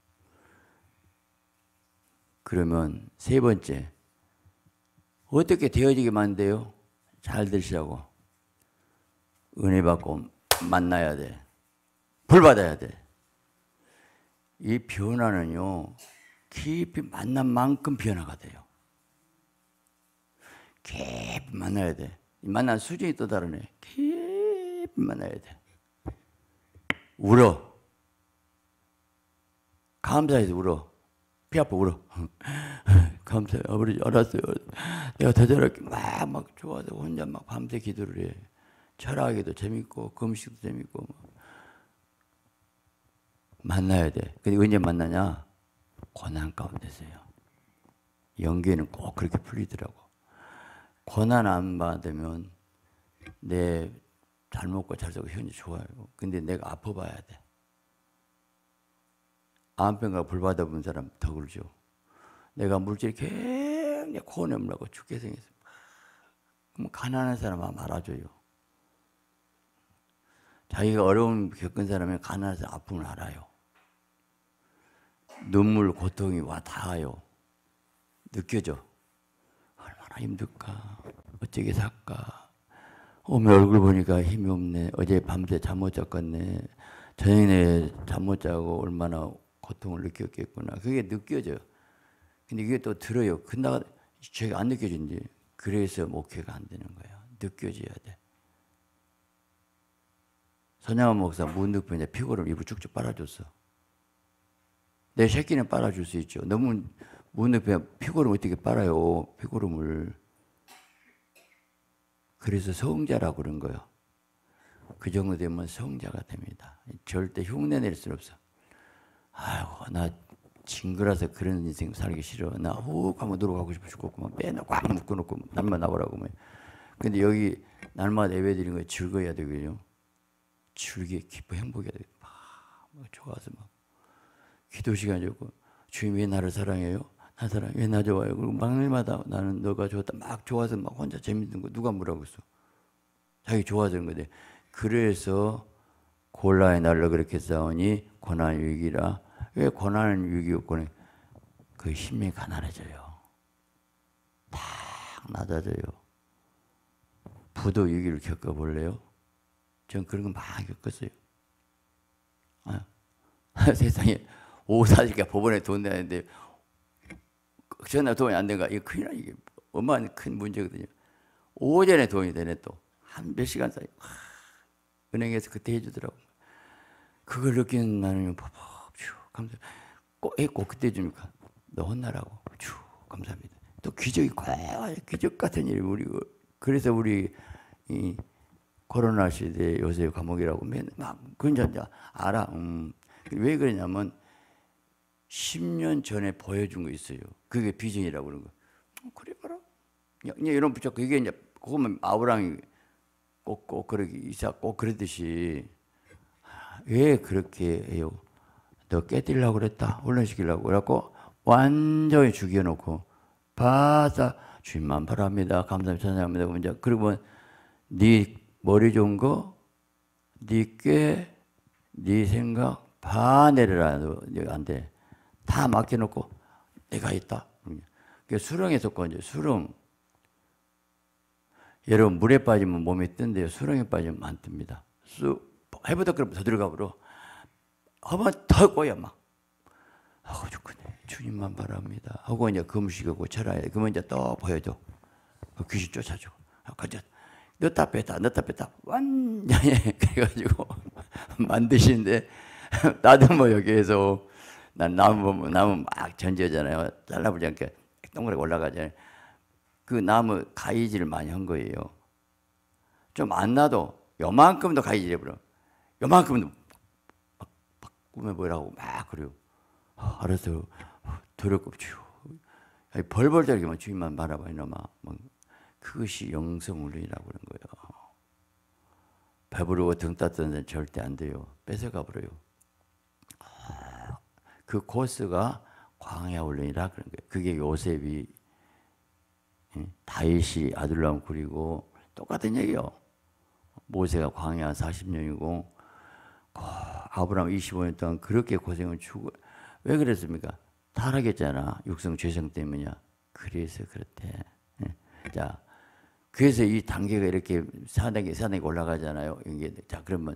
Speaker 2: 그러면 세 번째 어떻게 되어지게 만들어요? 잘 들으시라고. 은혜 받고 만나야 돼. 불 받아야 돼. 이 변화는요 깊이 만난 만큼 변화가 돼요. 깊이 만나야 돼. 만난 수준이 또 다르네. 깊이 만나야 돼. 울어. 감사해서 울어. 피 아파 울어. 감사해요. 아버지 알았어요. 내가 더 저렇게 막, 막 좋아서 혼자 막 밤새 기도를 해. 철학에도 재밌고 금식도 재밌고 막. 만나야 돼. 근데 언제 만나냐? 고난 가운데서요. 연기는 꼭 그렇게 풀리더라고. 고난 안 받으면 내 잘 먹고 잘 살고 현재 좋아요. 근데 내가 아파봐야 돼. 암병과 불 받아본 사람 더 그러죠. 내가 물질이 굉장히 고뇌물하고 죽게 생겼어. 그럼 가난한 사람 알아줘요. 자기가 어려움 겪은 사람이 가난해서 아픔을 알아요. 눈물, 고통이 와 닿아요. 느껴져. 얼마나 힘들까? 어쩌게 살까? 오늘 얼굴 보니까 힘이 없네. 어제 밤새 잠 못 잤겠네. 저녁에 잠 못 자고 얼마나 고통을 느꼈겠구나. 그게 느껴져요. 근데 이게 또 들어요. 근데 제가 안 느껴진지. 그래서 목회가 안 되는 거예요. 느껴져야 돼. 선양원 목사 문득병에 피고를 일부 쭉쭉 빨아줬어. 내 새끼는 빨아줄 수 있죠. 너무 문득병에 피고를 어떻게 빨아요? 피고름을. 그래서 성자라고 그런 거예요. 그 정도 되면 성자가 됩니다. 절대 흉내 낼 수는 없어. 아이고 나 징그러서 그런 인생 살기 싫어. 나 훅 한번 들어가고 싶어 죽겠구만. 빼놓고 꽉 묶어놓고 날만 나오라고. 근데 여기 날마다 예배 드리는 거에 즐거워야 되거든요. 즐기게 기뻐 행복해야 돼. 막, 막 좋아서 막 기도 시간 좋고 주님 왜 나를 사랑해요? 나 사랑 왜 나 좋아요? 그리고 막날마다 나는 너가 좋다 막 좋아서 막 혼자 재밌는 거 누가 뭐라고 했어? 자기 좋아서 그런 건데 그래서 골라의 날로 그렇게 싸우니 고난 위기라. 왜 고난 위기 없고는 그 힘이 가난해져요. 딱 낮아져요. 부도 위기를 겪어볼래요? 전 그런 거 많이 겪었어요. 아, 세상에 오사시가 법원에 돈 내는데 전화 돈이 안 된가? 이거 큰일 나. 이게 어마어마한 큰 문제거든요. 오전에 돈이 되네 또. 한 몇 시간 사이. 하, 은행에서 그때 해주더라고. 그걸 느끼는 나는 법 감사. 꼭, 꼭 그때 주니까 너 혼나라고. 주 감사합니다. 또 기적이 꼭 기적 같은 일이 우리 그래서 우리 이 코로나 시대 요새 감옥이라고 맨 막 그런 자 알아. 음. 왜 그러냐면 십 년 전에 보여준 거 있어요. 그게 비전이라고 그런 거. 어, 그래 봐라. 그냥 이런 붙잡고 이게 이제 그거면 아브라함이 꼭 꼭 그러기 이삭 꼭 그러듯이 왜 그렇게 해요? 너 깨뜨리려고 그랬다. 훈련시키려고 그래갖고 완전히 죽여놓고 바사 주님만 바랍니다. 감사합니다. 찬양합니다. 이제 그리고 네 머리 좋은 거, 네 꾀, 네 생각 다 내려라. 안 돼. 다 맡겨놓고 내가 있다. 그 수렁에 속고 이제 수렁. 여러분 물에 빠지면 몸이 뜬대요. 수렁에 빠지면 안 뜹니다. 쑥 해보다 그러면 더 들어가 버려. 하면 더 꼬여 막. 하고 죽겠네. 주님만 바랍니다. 하고 이제 금식하고 철야해. 그러면 이제 또 보여줘. 그 귀신 쫓아줘. 가자. 넣다 뺐다 넣다 뺐다 완전히 그래가지고 만드시는데 나도 뭐 여기에서 난 나무 나무 막 전지하잖아요. 잘라보지 않게 동그랗게 올라가잖아요. 그 나무 가위질을 많이 한 거예요. 좀 안 나도 요만큼도 가위질 해버려. 요만큼도 막, 막 꾸며보라고 막 그래요. 아, 알았어. 더럽고 벌벌 떨기만 주님만 바라봐 이놈아. 막 그것이 영성훈련이라고 그런 거예요. 배부르고 등 따뜻한 데는 절대 안 돼요. 뺏어가 버려요. 그 코스가 광야 훈련이라 그런 거예요. 그게 요셉이 다윗이 아둘람 그리고 똑같은 얘기예요. 모세가 광야 사십 년이고 아브라함 이십오 년 동안 그렇게 고생을 주고 왜 그랬습니까? 타락했잖아. 육성 죄성 때문이야. 그래서 그렇대. 자, 그래서 이 단계가 이렇게 사 단계, 사 단계 올라가잖아요. 이게 자 그러면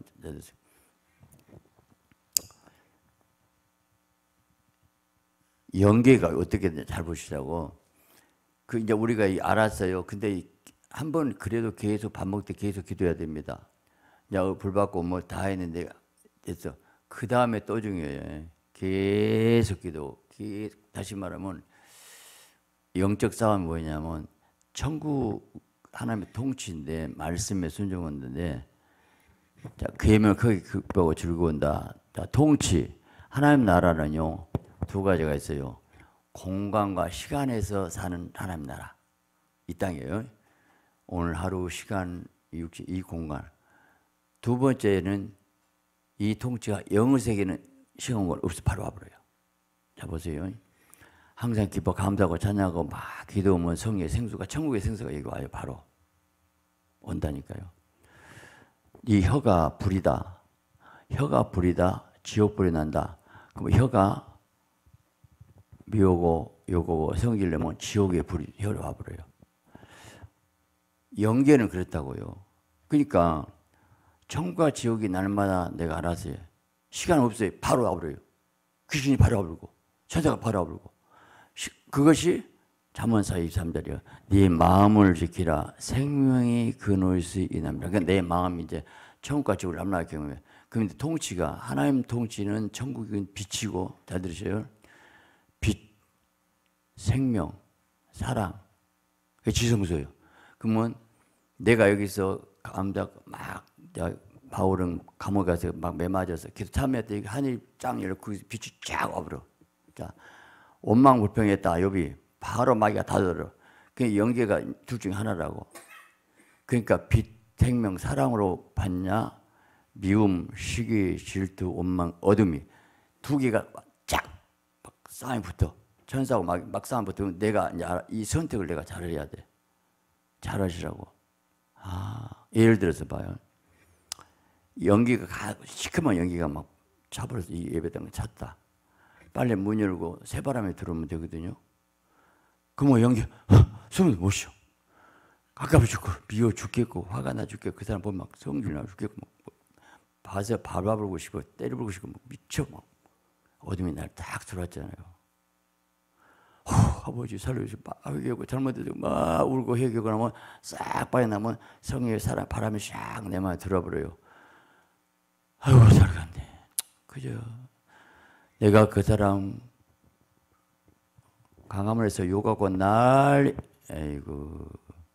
Speaker 2: 연계가 어떻게 되냐 잘 보시라고. 그 이제 우리가 알았어요. 근데 한 번 그래도 계속 밥 먹을 때 계속 기도해야 됩니다. 이제 불 받고 뭐 다 했는데 됐어. 그 다음에 또 중요해요. 계속 기도. 계속, 다시 말하면 영적 싸움이 뭐냐면 천국 하나님의 통치인데 말씀에 순종하는데 자 계명 거기 극복하고 즐거운다. 자 통치 하나님 나라는요 두 가지가 있어요. 공간과 시간에서 사는 하나님 나라 이 땅이에요. 오늘 하루 시간 육지 이 공간. 두 번째는 이 통치가 영의 세계는 시간 공간 없어 바로 와버려요. 자 보세요. 항상 기뻐 감사하고 찬양하고 막 기도하면 성의 생수가 천국의 생수가 여기 와요. 바로 온다니까요. 이 혀가 불이다. 혀가 불이다. 지옥불이 난다. 그럼 혀가 미오고 요거고 성질 내면 지옥의 불이 혀로 와버려요. 영계는 그렇다고요. 그러니까 천국과 지옥이 날마다 내가 알아서 해. 시간 없어요. 바로 와버려요. 귀신이 바로 와버리고 천사가 바로 와버리고. 그것이 잠언사 이십삼 절이요. 네 마음을 지키라. 생명이 근원에서 이납니다. 그러니까 내 마음이 이제 천국과 지옥을 남나갈 경우에. 그런데 통치가 하나님 통치는 천국은 빛이고 잘 들으세요. 빛, 생명, 사랑. 그게 지성소예요. 그러면 내가 여기서 감자 막 바울은 감옥에 가서 막 매맞아서 계속 참여했더니 하늘이 쫙 열려 그 빛이 쫙 와버려. 자, 원망불평했다 욥이 바로 마귀가 닫아들어. 그 영계가 둘 중에 하나라고. 그러니까 빛, 생명, 사랑으로 받냐 미움, 시기, 질투, 원망, 어둠이 두 개가 쫙 싸움이 붙어. 천사하고 막, 막 싸움 붙으면 내가 이제 이 선택을 내가 잘해야 돼. 잘하시라고. 아, 예를 들어서 봐요. 연기가 가, 시커먼 연기가 막 차버려서 이 예배당을 찼다. 빨리 문 열고 새바람이 들어오면 되거든요. 그러면 연기, 숨을 못 쉬어. 가까워 죽고, 미워 죽겠고, 화가 나 죽겠고, 그 사람 보면 막 성질 나 죽겠고, 막 봐서 밟아버리고 싶고, 때려버리고 싶고, 막 미쳐. 막. 어둠이 날 딱 들어왔잖아요. 후, 아버지 살려주시고, 막 회개하고, 잘못해도 막 울고 회개하고 나면 싹 빠져나면 성령의 사람, 바람이 샥 내 마음에 들어버려요. 아이고, 살아갔네. 그죠. 내가 그 사람 강함을 해서 욕하고 날, 아이고,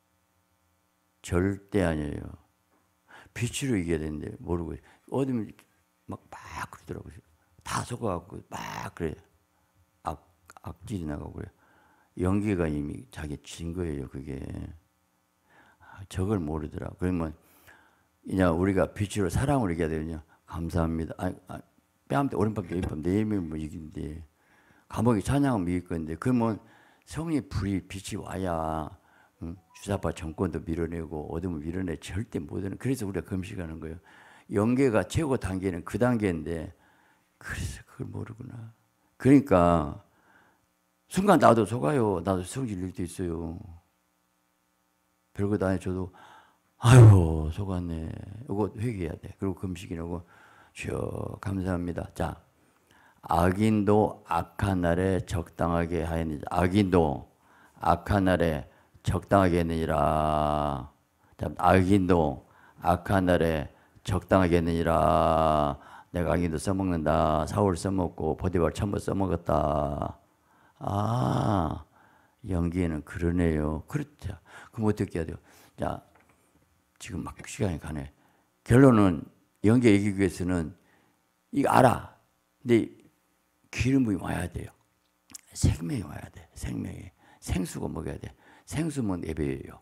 Speaker 2: 절대 아니에요. 빛으로 이겨야 되는데 모르고 어둠이 막 막 그러더라고요. 다 속아갖고 막 그래. 악, 악질이 나가고 그래. 연기가 이미 자기 진 거예요. 그게. 아, 저걸 모르더라. 그러면 그냥 우리가 빛으로 사랑으로 이겨야 되거든요. 감사합니다. 아, 아, 뺨때 오른밤 내일밤 내일면 뭐 이긴데 감옥이 찬양하면 이길 건데 그러면 성령의 불이 빛이 와야 응? 주사파 정권도 밀어내고 어둠을 밀어내 절대 못하는. 그래서 우리가 금식하는 거예요. 영계가 최고 단계는 그 단계인데 그래서 그걸 모르구나. 그러니까 순간 나도 속아요. 나도 성질 낼 때 있어요. 별것 안 해줘도 아유 속았네. 이거 회개해야 돼. 그리고 금식이라고 주여 감사합니다. 자, 악인도 악한 날에 적당하게 하였느니라. 악인도 악한 날에 적당하게 했느니라. 자, 악인도 악한 날에 적당하게 했느니라. 내가 악인도 써먹는다. 사울 써먹고 보디발 천부 써먹었다. 아, 연기에는 그러네요. 그렇죠. 그럼 어떻게 해야 돼요? 자, 지금 막 시간이 가네. 결론은 연기 얘기하기 위해서는 이거 알아. 근데 기름이 와야 돼요. 생명이 와야 돼. 생명이. 생수가 먹어야 돼. 생수면 예배예요.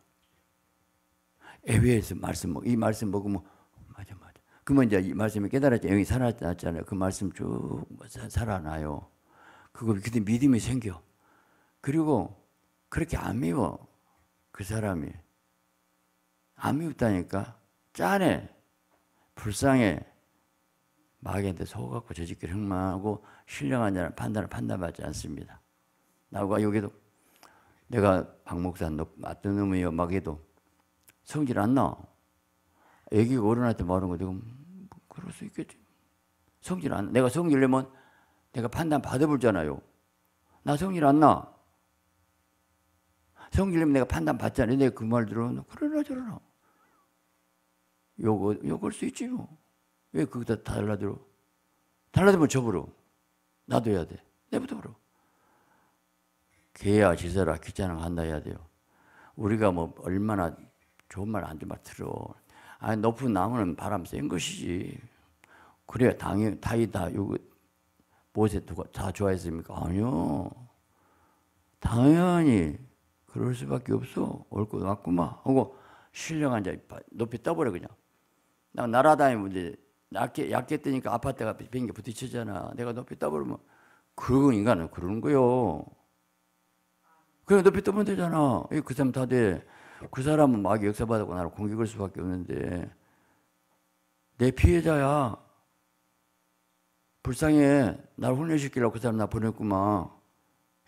Speaker 2: 예배에서 말씀 먹, 이 말씀 먹으면 맞아 맞아. 그러면 이제 이 말씀이 깨달았죠. 영이 살아났잖아요. 그 말씀 쭉 살아나요. 그거 그때 믿음이 생겨. 그리고 그렇게 안 미워. 그 사람이 안 미웠다니까. 짠해. 불쌍해. 마귀한테 속아갖고 저짓기를 흥망하고 신령한 자는 판단을 판단받지 않습니다. 나와 여기도 내가 박 목사 맞던 놈이요 막 해도 성질 안 나. 애기가 어른한테 말하는 거 내가 뭐 그럴 수 있겠지. 성질 안 나. 내가 성질 내면 내가 판단 받아볼잖아요. 나 성질 안 나. 성질 내면 내가 판단 받잖아요. 내가 그 말 들으면 그러나 저러나. 욕, 욕할 수 있지 뭐. 왜 그거 다 달라들어? 달라들면 저버려. 나도 해야 돼. 내부터 버려. 개야 지서라 귀찮아 한다 해야 돼요. 우리가 뭐 얼마나 좋은 말 안 좋은 말 들어. 아니 높은 나무는 바람 센 것이지. 그래야 당연 다이 다 요거 모세 누가 다 좋아했습니까? 아니요. 당연히 그럴 수밖에 없어. 옳고 맞구만 하고 신령한 자 높이 떠버려 그냥. 나 날아다니면 약게 약게 뜨니까 아파트가 비행기 부딪히잖아. 내가 높이 떠버리면 그 인간은 그러는 거요. 그래 높이 떠면 되잖아. 그 사람 다 돼. 그 사람은 마귀 역사받고 나를 공격할 수밖에 없는데 내 피해자야. 불쌍해. 나를 훈련시키려고 그 사람 나 보냈구만.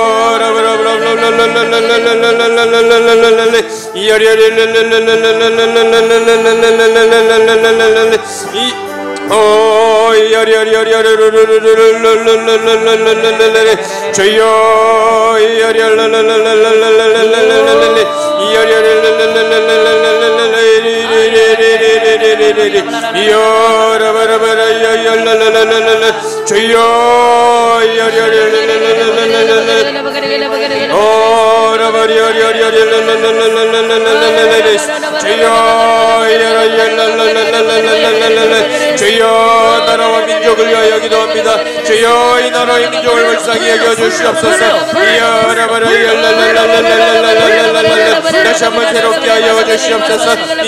Speaker 4: 주여 주여 나라와 민족을 위하여 기도합니다. 주여 이 나라의 민족을 불쌍히 여겨 주시옵소서. 다시 한번 새롭게 하여 주시옵소서.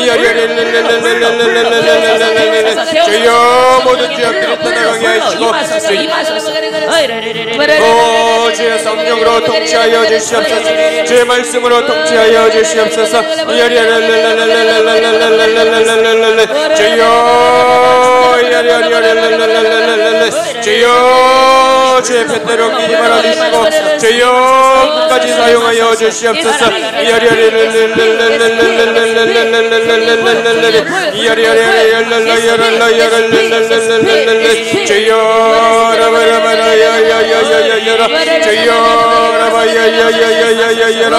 Speaker 4: 주여 모든 죄악들을 떠나가게 하시고 오 주의 성령으로 통치하여 주시옵소서. 주의 말씀으로 통치하여 주시옵소서. 주여 주여 주의 편대로 끼지 말아주시고 주여 끝까지 사용하여 주시옵소서. 주여 라바라바라야야야야야야라 주여 라바야야야야야야야라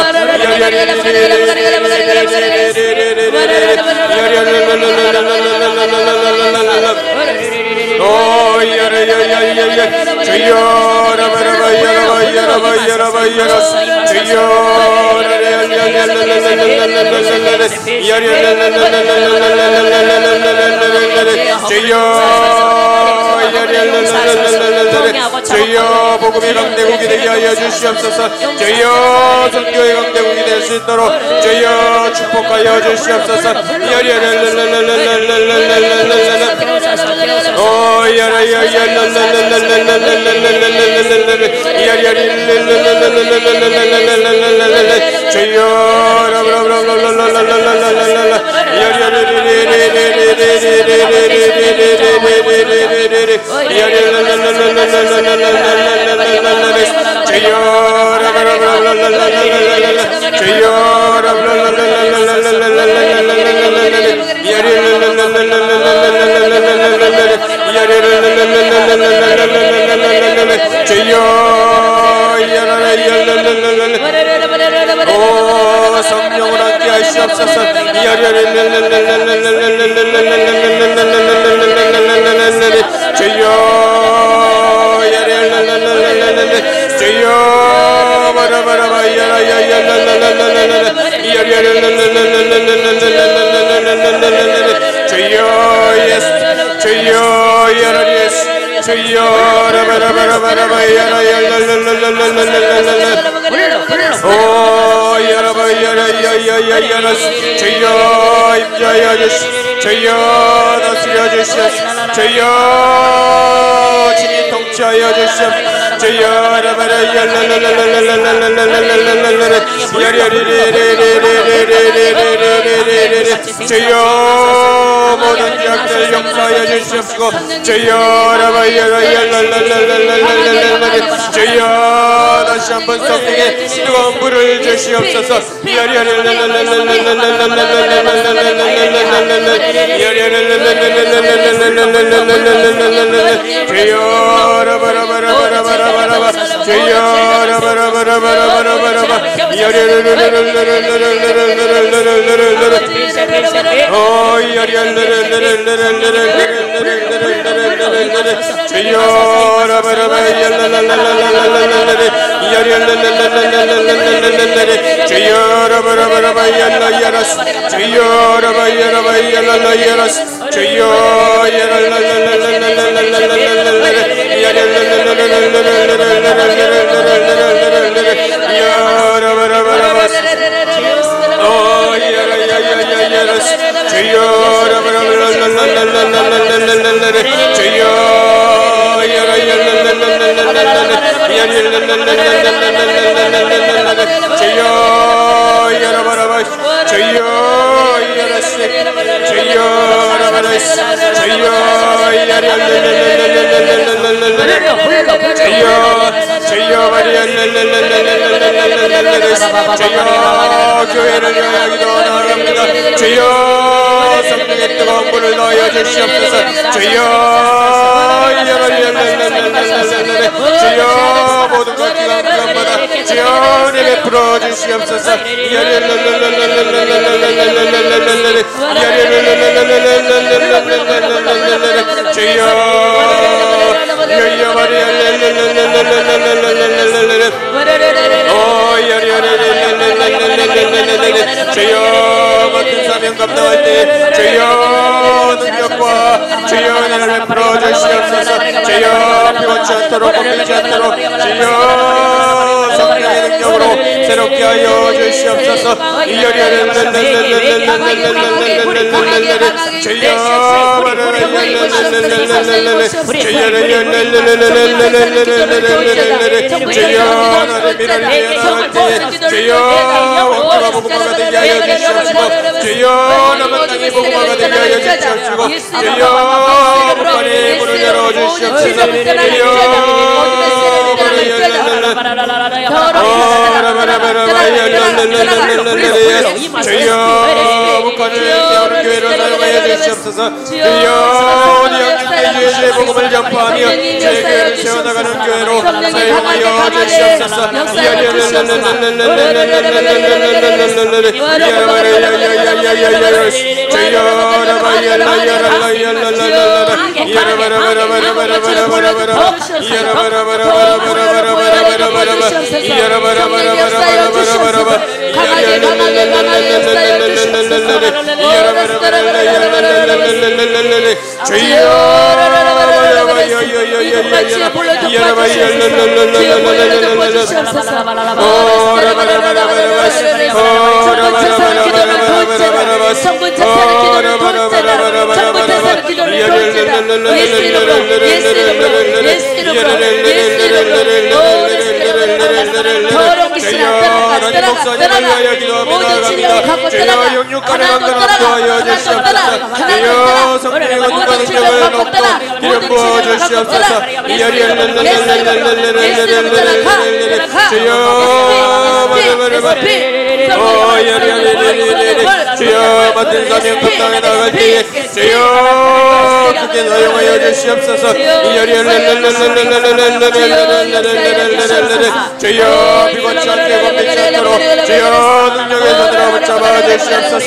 Speaker 4: 오 야라야야야야 주여 라바라바야라바야라바야라바야라 주여 주여 주여 복음의 강대국이 되게 하여 주시옵소서. 주여 선교의 강대국이 될 수 있도록 주여 축복하여 주시옵소서. 오 주여 오 성령을 함께 하시옵소서. 주여 주여 주여 예수 주여 예수 주여 오 야라바야라야야야야라 주여 임자여 주시 주여 다스려 주시옵소서. 주여 주님 통치하여 주시옵소서. 주여 라바라야라라라라라라라라라라라라라 주여 모든 죄악들 용서하여 주시옵시고 주여 라바야라야라라라라라라라라 주여 다시 한번 성령의 뜨거운 불을 주시옵소서. 주여 라바라바라바라바라바 주여 라바라바라바라바라바 오 주여 라바라바야라라라라라라라 주여 라바라바라바야라야라스 주여 라바야라바야라야라스 주여 야라바라바라바스 오 야라야야야야라스 주여 라바라바라라라라라라라라 주여 주여 야라바라바스 주여 야라스 주여 라바라스 주여 야라라라라라라라라 주여 주여 마리아라라라라라라라라 주여 교회를 위하여 기도하옵나이다. 주여 성령의 뜨거운 불을 넣어 주시옵소서. 주여 주여 모든 것 기간 기간마다 주여 은혜 베풀어 주시옵소서. 주여 주여 마리아 오 주여 같은 사명 감당할 때 주여 능력과 주여 은혜를 하여 주시옵소서. 주여 남은 땅이 복음화가 되게 하여 주시옵시고 주여 북한의 문을 열어주시옵소서. 주여 주여 북한을 깨우는 교회로 사용하여 주시옵소서. 주여 어디 양육의 주의 복음을 전파하며 제교회를 세워나가는 교회로 사용하여 주시옵소서. 주여 맡은 사명 감당해 나갈 때에 주여 크게 사용하여 주시옵소서. 주여 비관치 않게 건배치 않도록 주여 능력의 손으로 붙잡아 주시옵소서.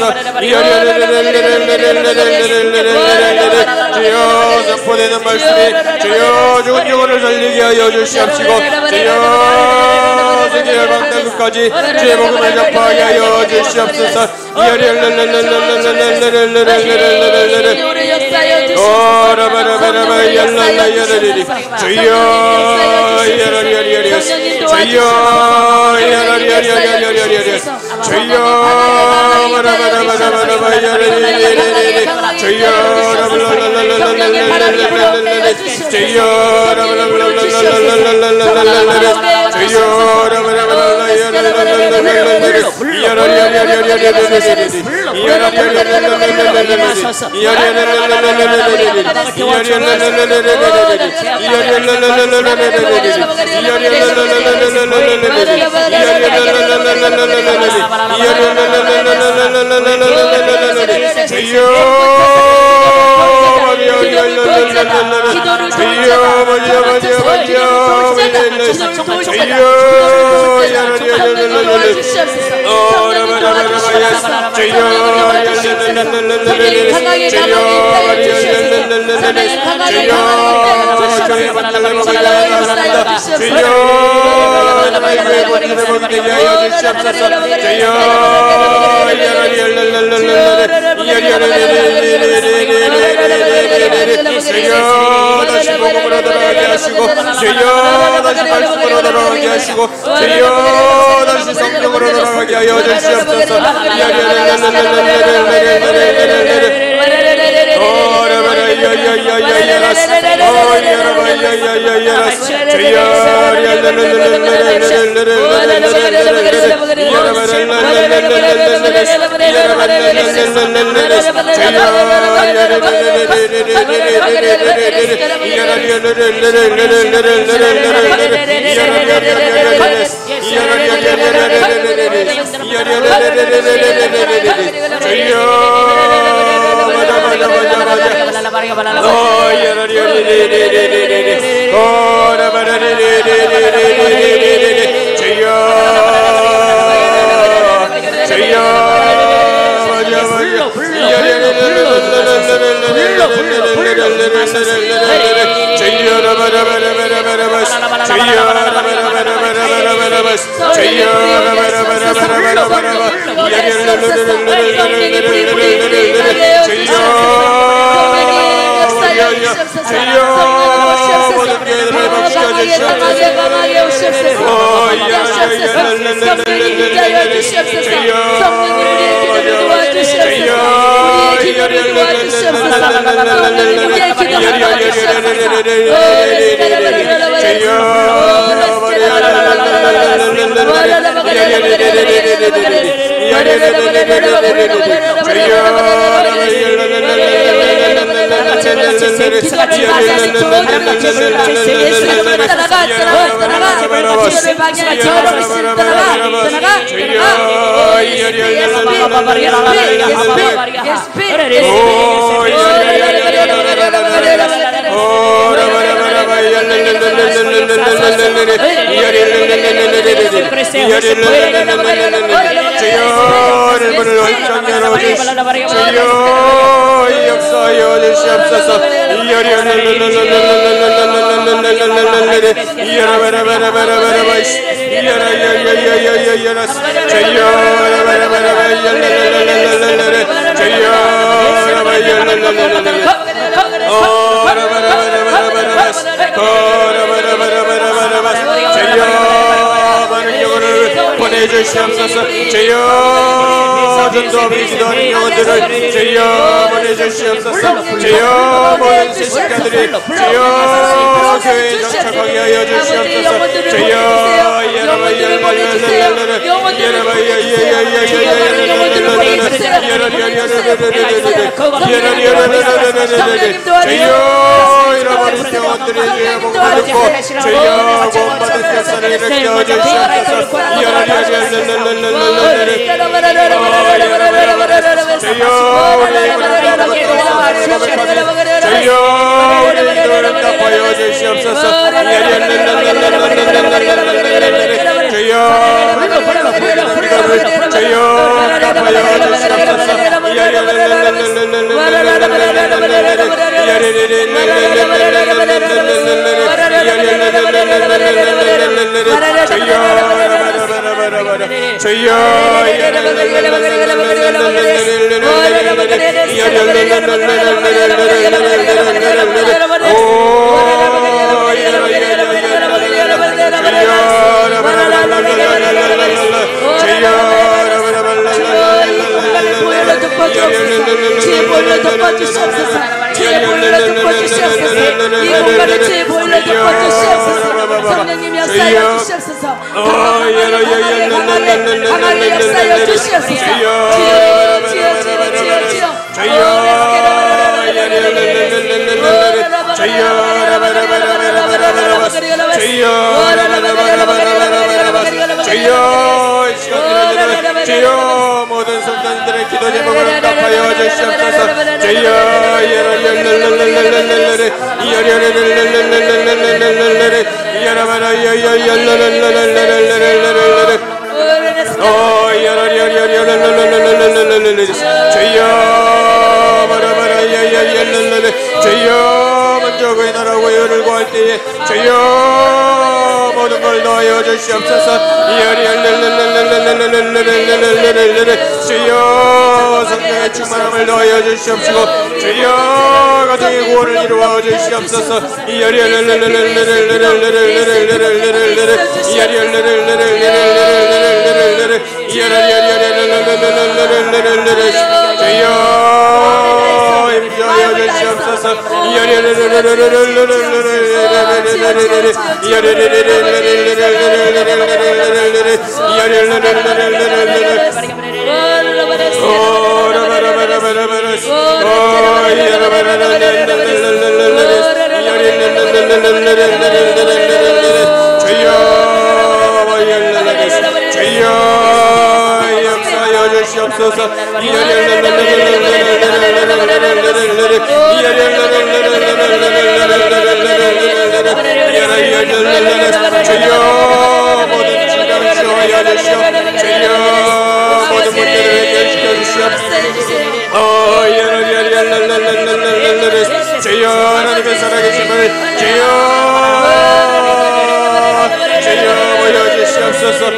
Speaker 4: 주여 선포되는 말씀이 주여 죽은 영혼을 살리게 하여 주시옵시고 주여 세계 열방당 끝까지 주의 복음을 전파하게 하여 주시옵소서. 주여 다시 복음으로 돌아가게 하시고 주여 다시 말씀으로 돌아가게 하시고 주여 다시 성령으로 돌아가게 하여 주시옵소서. 성령이 임하여
Speaker 1: 도와주시옵소서. 성령님 우리의 기도를 도와주시옵소서. 우리의 기도를 도와주시옵소서. 성령님 우리의 기도를
Speaker 4: 문을 활짝 열어주시오. 역사하여 주시옵소서. 보내주시옵소서. 주여 전도하며 기도하는 영혼들을 주여 보내주시옵소서. 주여 모든 세식가들이 주여 교회에 정착하게 하여 주시옵소서. 주여 예라바 예라바 예라바 주여 잃어버린 영혼들의 주의 복을 듣고 주여 구원받은 뱃살을 일으켜 주시옵소서. 주여 우리의 기도를 답하여 주시옵소서. 주여 답하여 주시옵소서.
Speaker 1: 성령님 역사하여 주시옵소서. 강하게 역사하여 주시옵소서. 주여 주여 주여 주여
Speaker 4: 주여 모든 성도님들의 기도 제목을 답하여 주시옵소서. 주여 주여 먼저 그의 나라와 의를 구할 때에 주여 모든 걸 넣어여 주시옵소서. 주여 성령의 충만함을 넣어여 주시옵시고 주여 가정의 구원을 이루어 주시옵소서. 주여 임재하여 주시옵소서. 역사하여 주시옵소서. 주여 모든 질병을 치유하여 주시오. 주여 모든 문제를 해결시켜 주시오. 주여 하나님의 살아계심을 주여 주여 보여주시옵소서.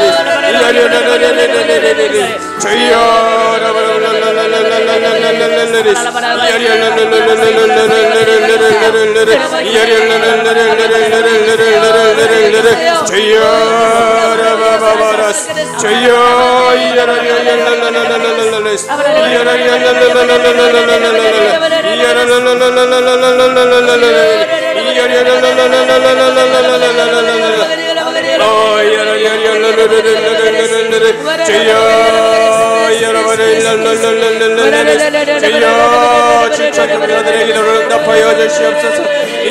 Speaker 4: 주여 주여 지쳐 경자들의 기도를 응답하여 주시옵소서.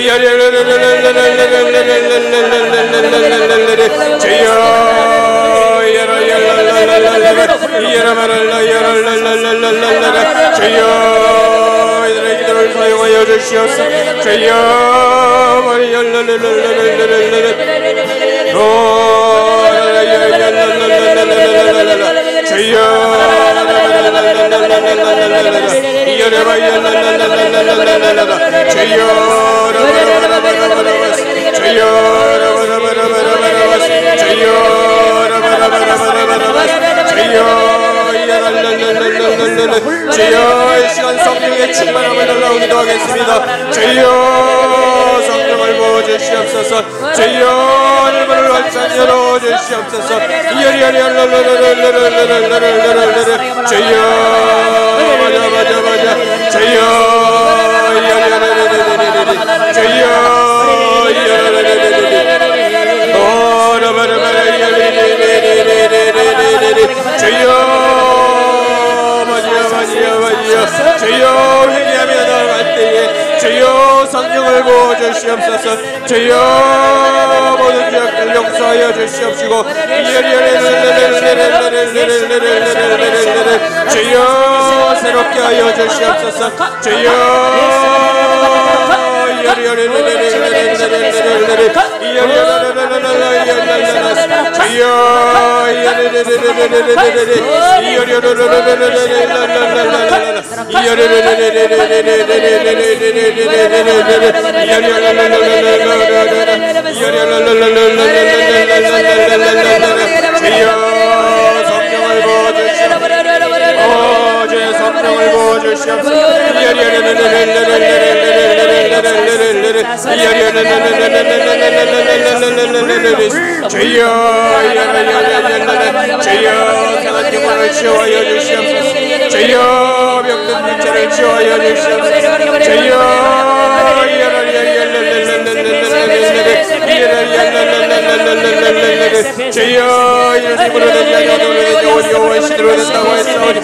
Speaker 4: 주여 이들의 기도를 사용하여 주시옵소서. 주여 머리 주여 이 시간 성령의 충만함을 달라오기도 하겠습니다. 주여 성령을 부어주시옵소서. 주여 일본을 활짝 열어주시옵소서. 주여 맞아 맞아 맞아 주여 주여 주여 회개하며 나아갈 때에 주여 성령을 부어주시옵소서. 주여 모든 죄악들 용서하여 주시옵시고 주여 새롭게 하여 주시옵소서. 주여 성령을 부어주시옵소서. 주여 주여 생활기관을 치유하여 주시옵소서. 주여 병든 육체를 치유하여 주시옵소서. 주여 주여 이런 힘으로 된 자녀들에게 좋은 여호와의 신으로 된다고 했사오니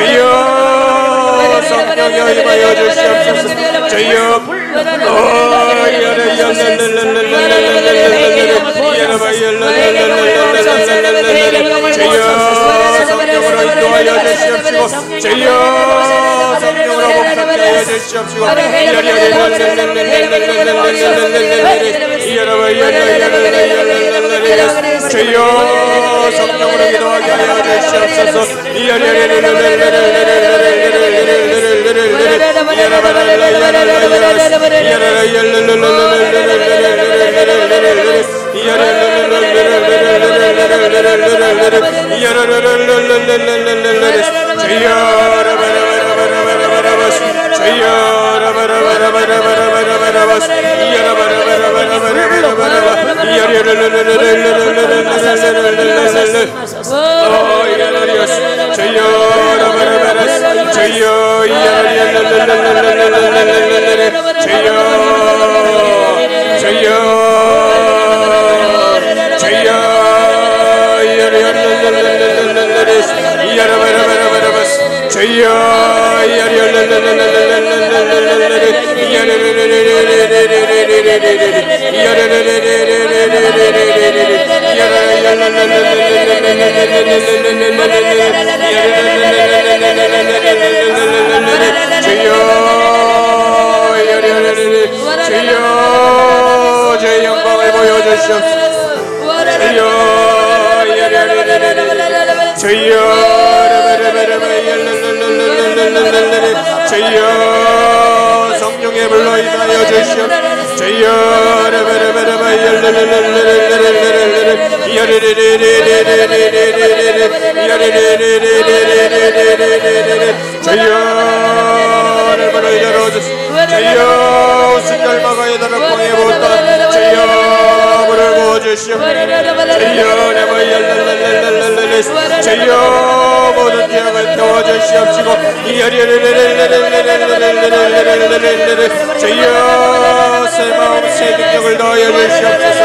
Speaker 4: 주여 성령여 임하여 주시옵소서. 주여 성령으로 인도하여 주시옵시고 주여 성령으로 목사케 하여 주시옵시고 주여 성령으로 기도하게 하여 주시옵소서. 주여 제 영광을 보여주시옵소서. 주여 주여 주여 성령의 불로 인하여 주시옵소서. 주여 주여 주여 모든 죄악을 태워주시옵시고 주여 새 마음 새 능력을 더하여 주시옵소서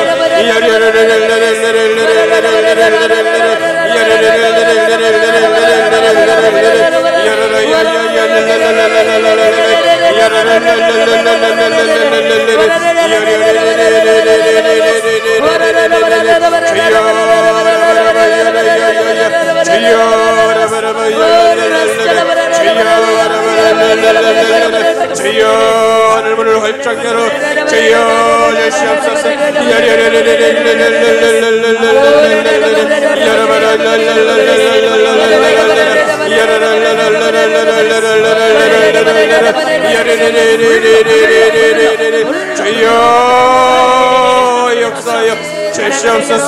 Speaker 4: 주여 하늘문을 활짝 열어 주여 주시옵소서 주여 역사여 주시옵소서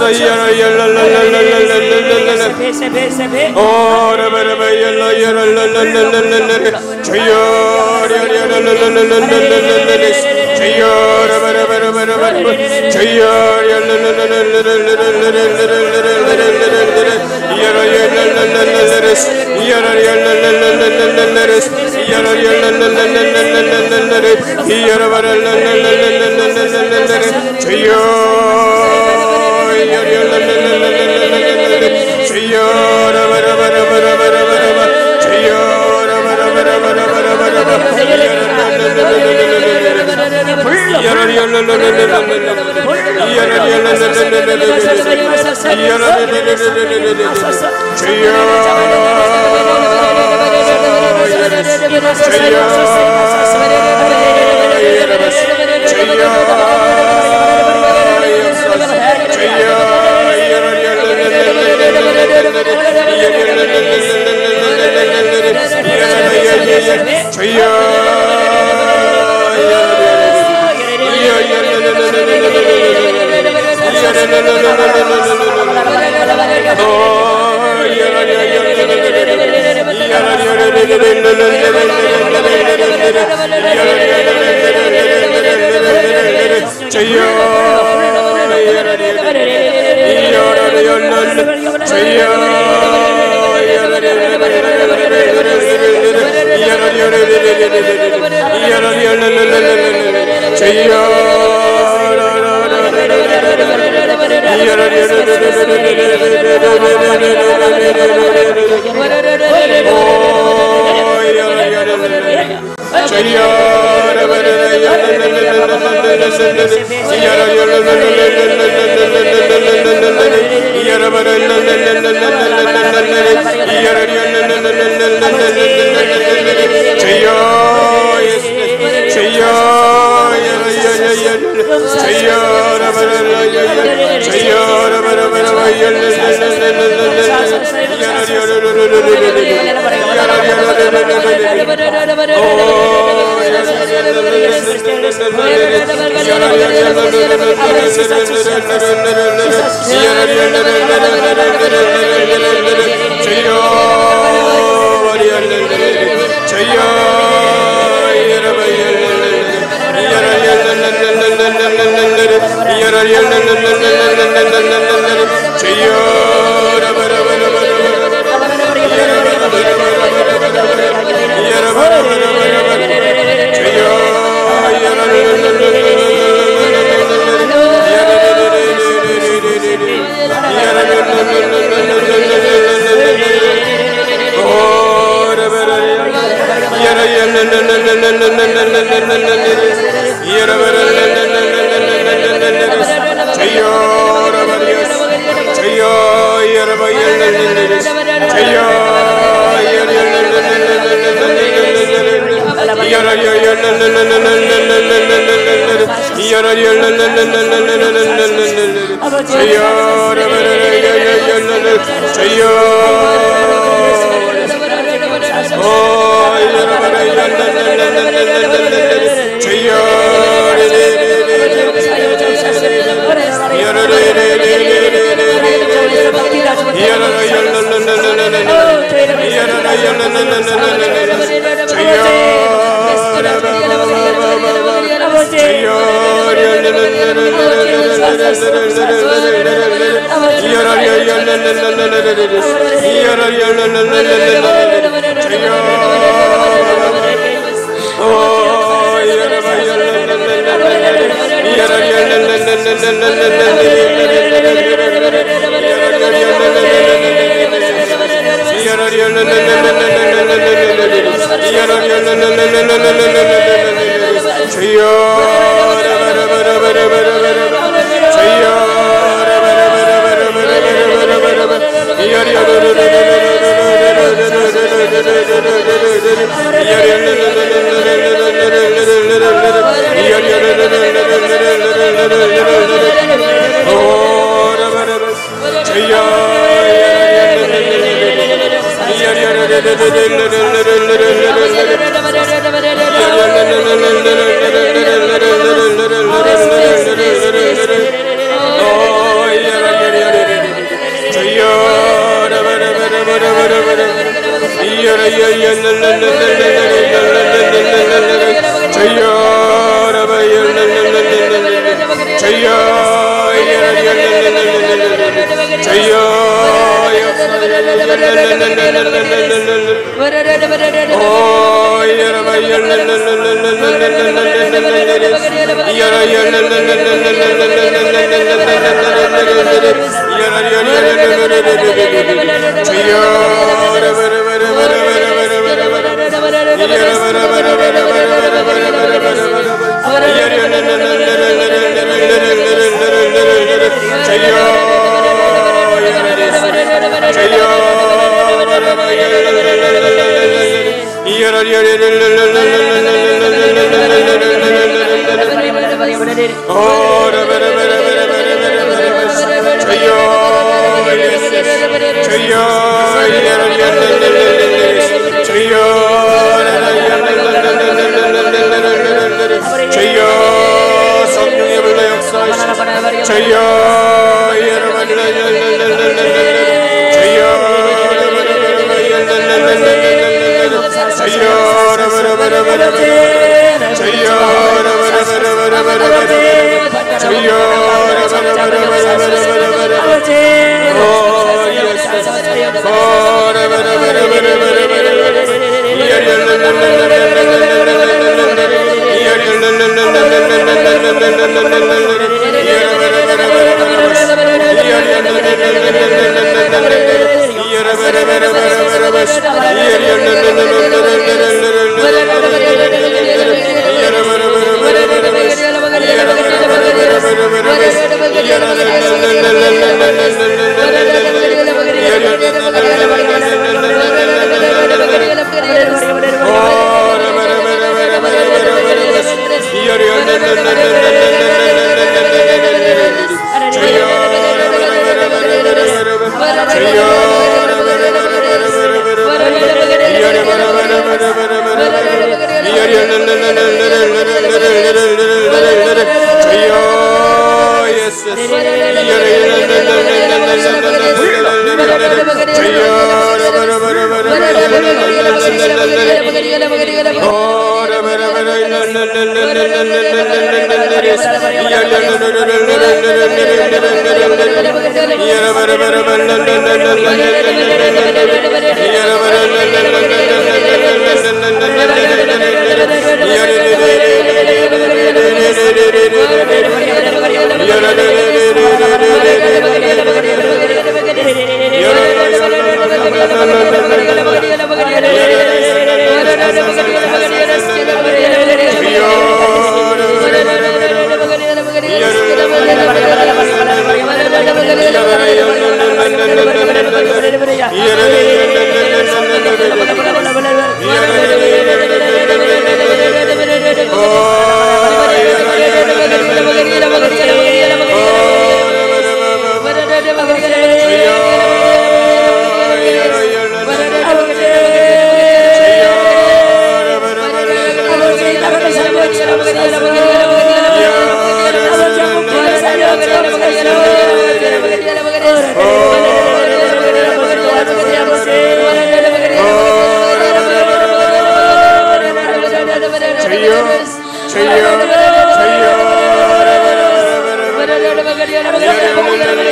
Speaker 1: Hallelujah.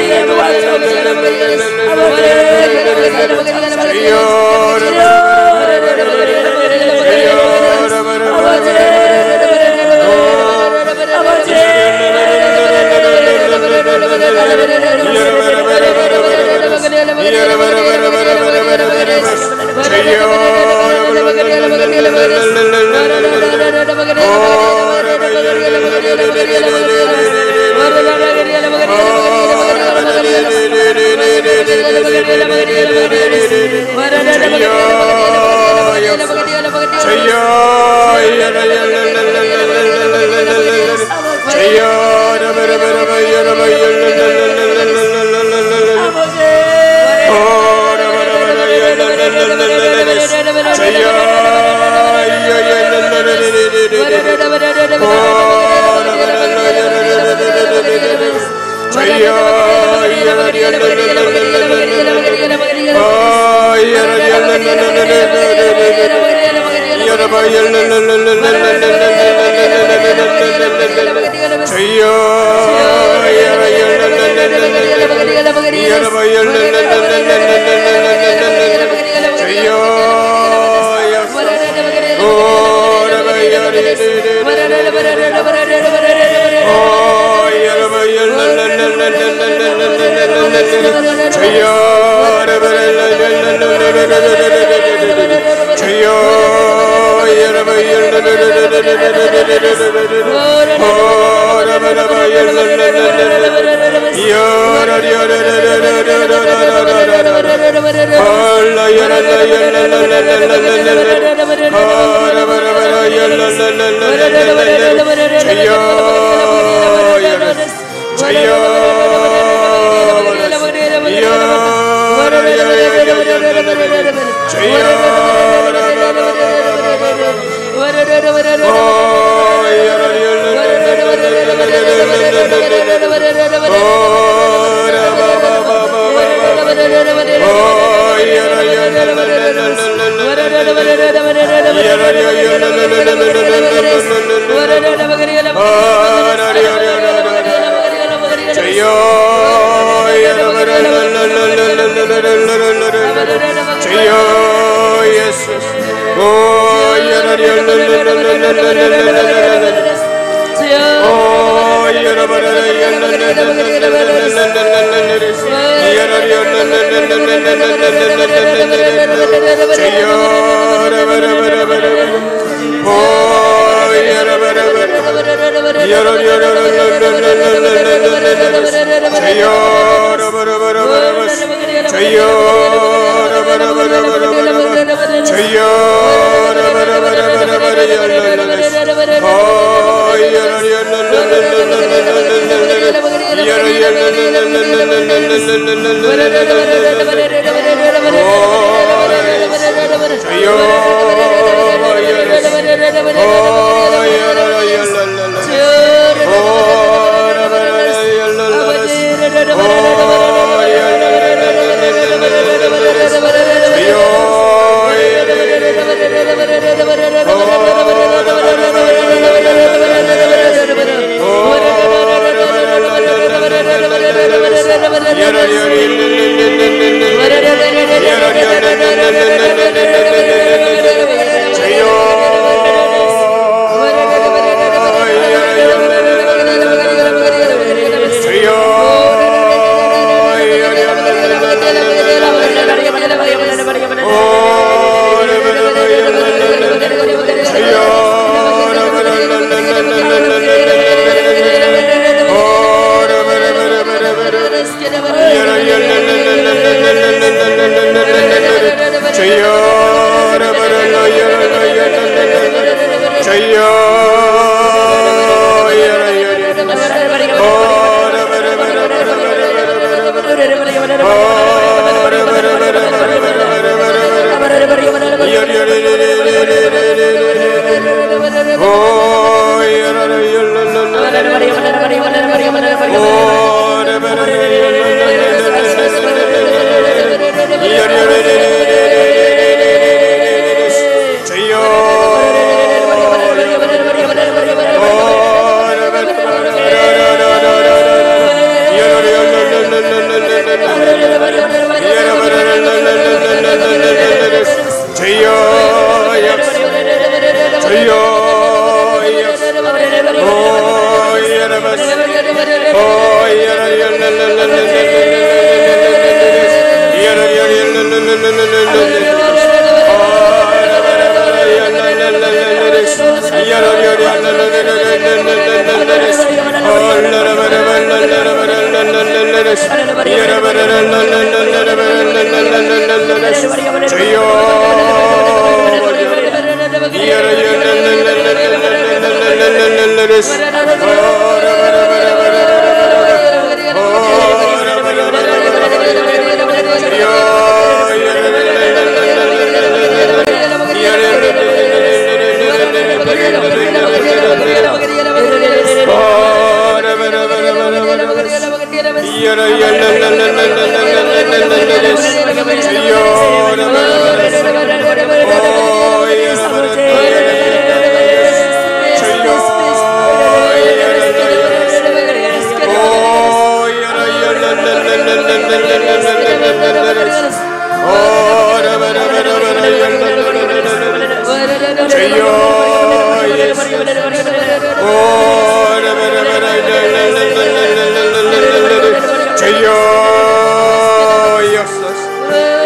Speaker 4: Yara 주여 예수 오 주여 역사시 오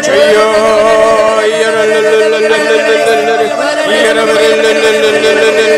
Speaker 4: 주여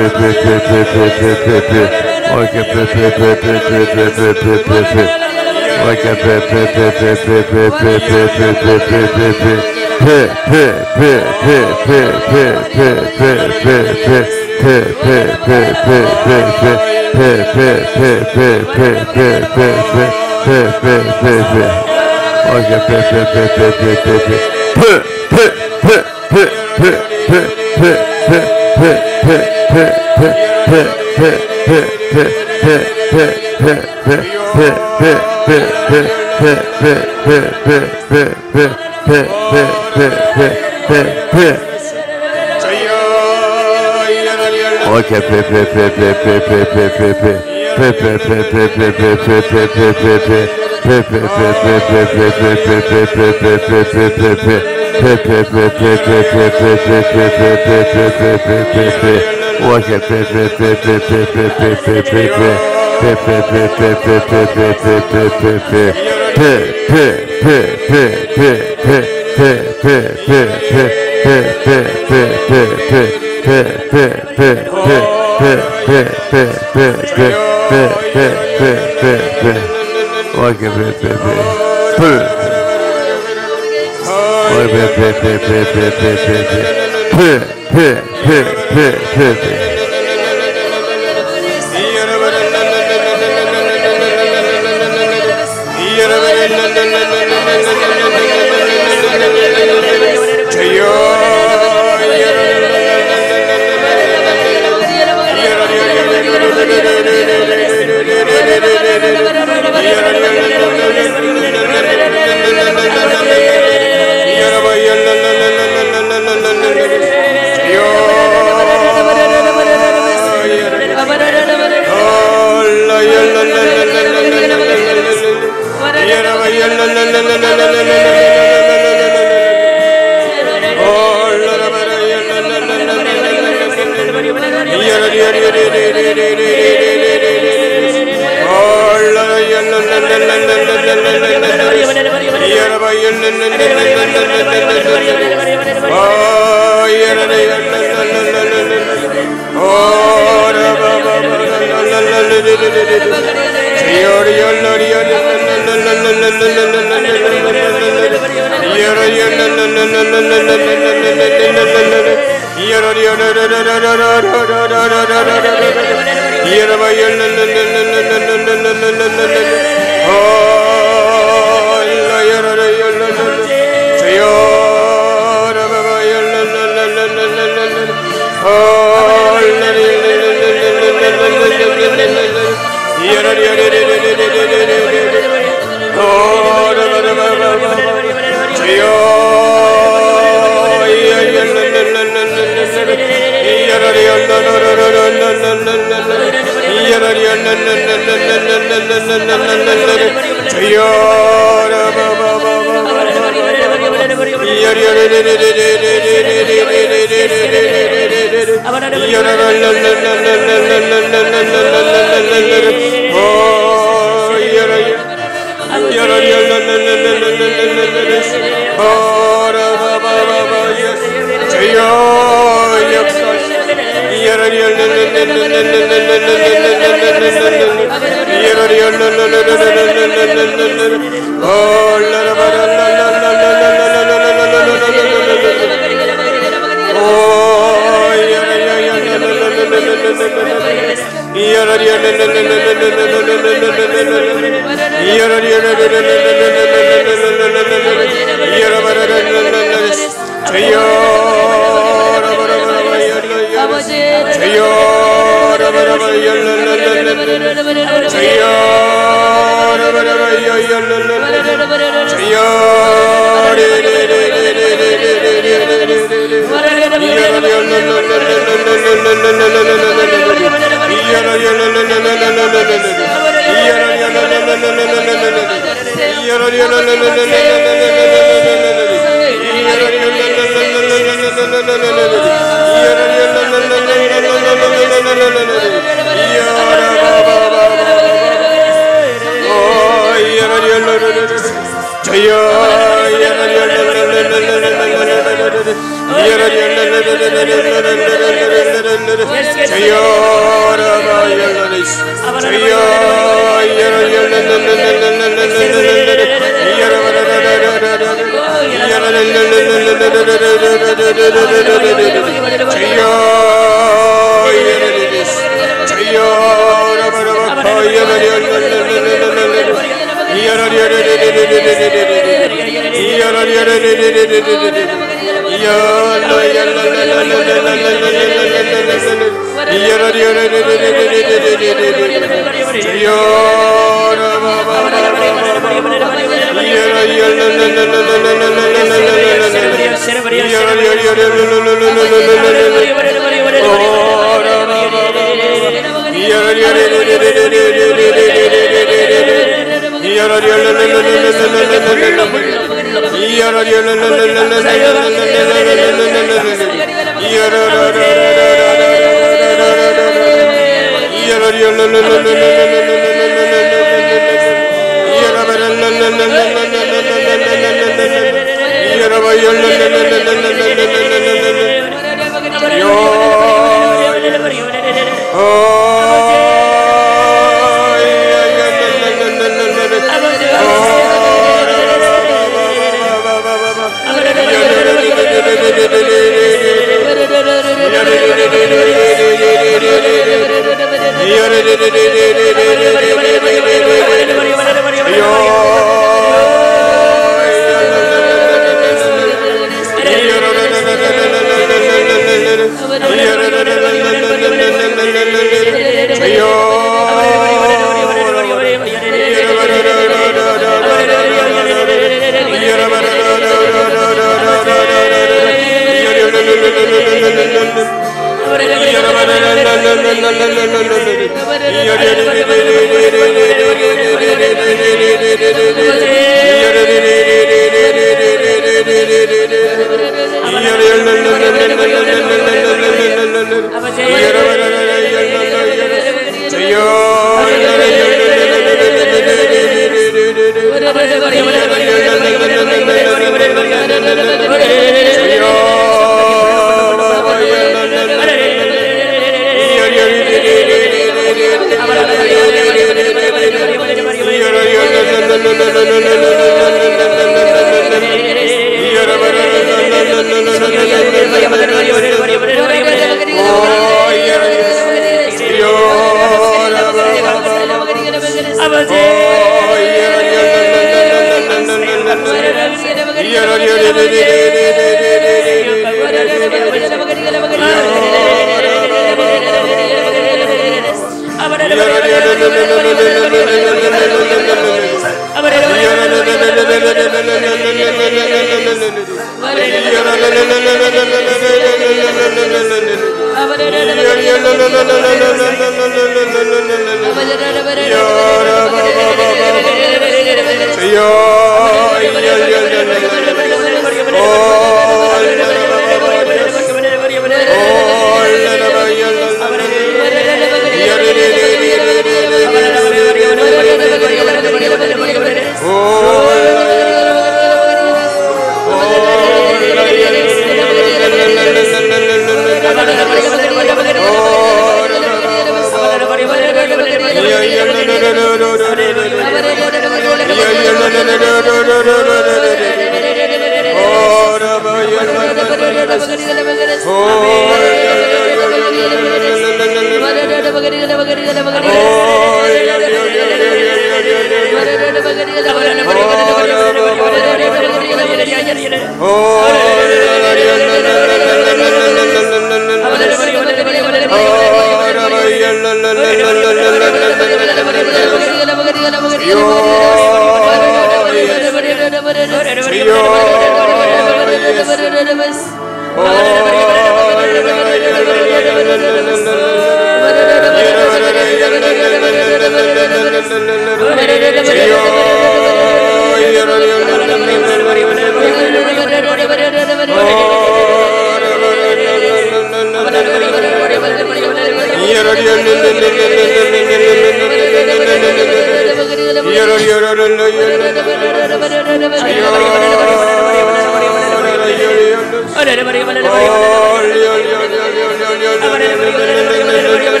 Speaker 1: Hallelujah.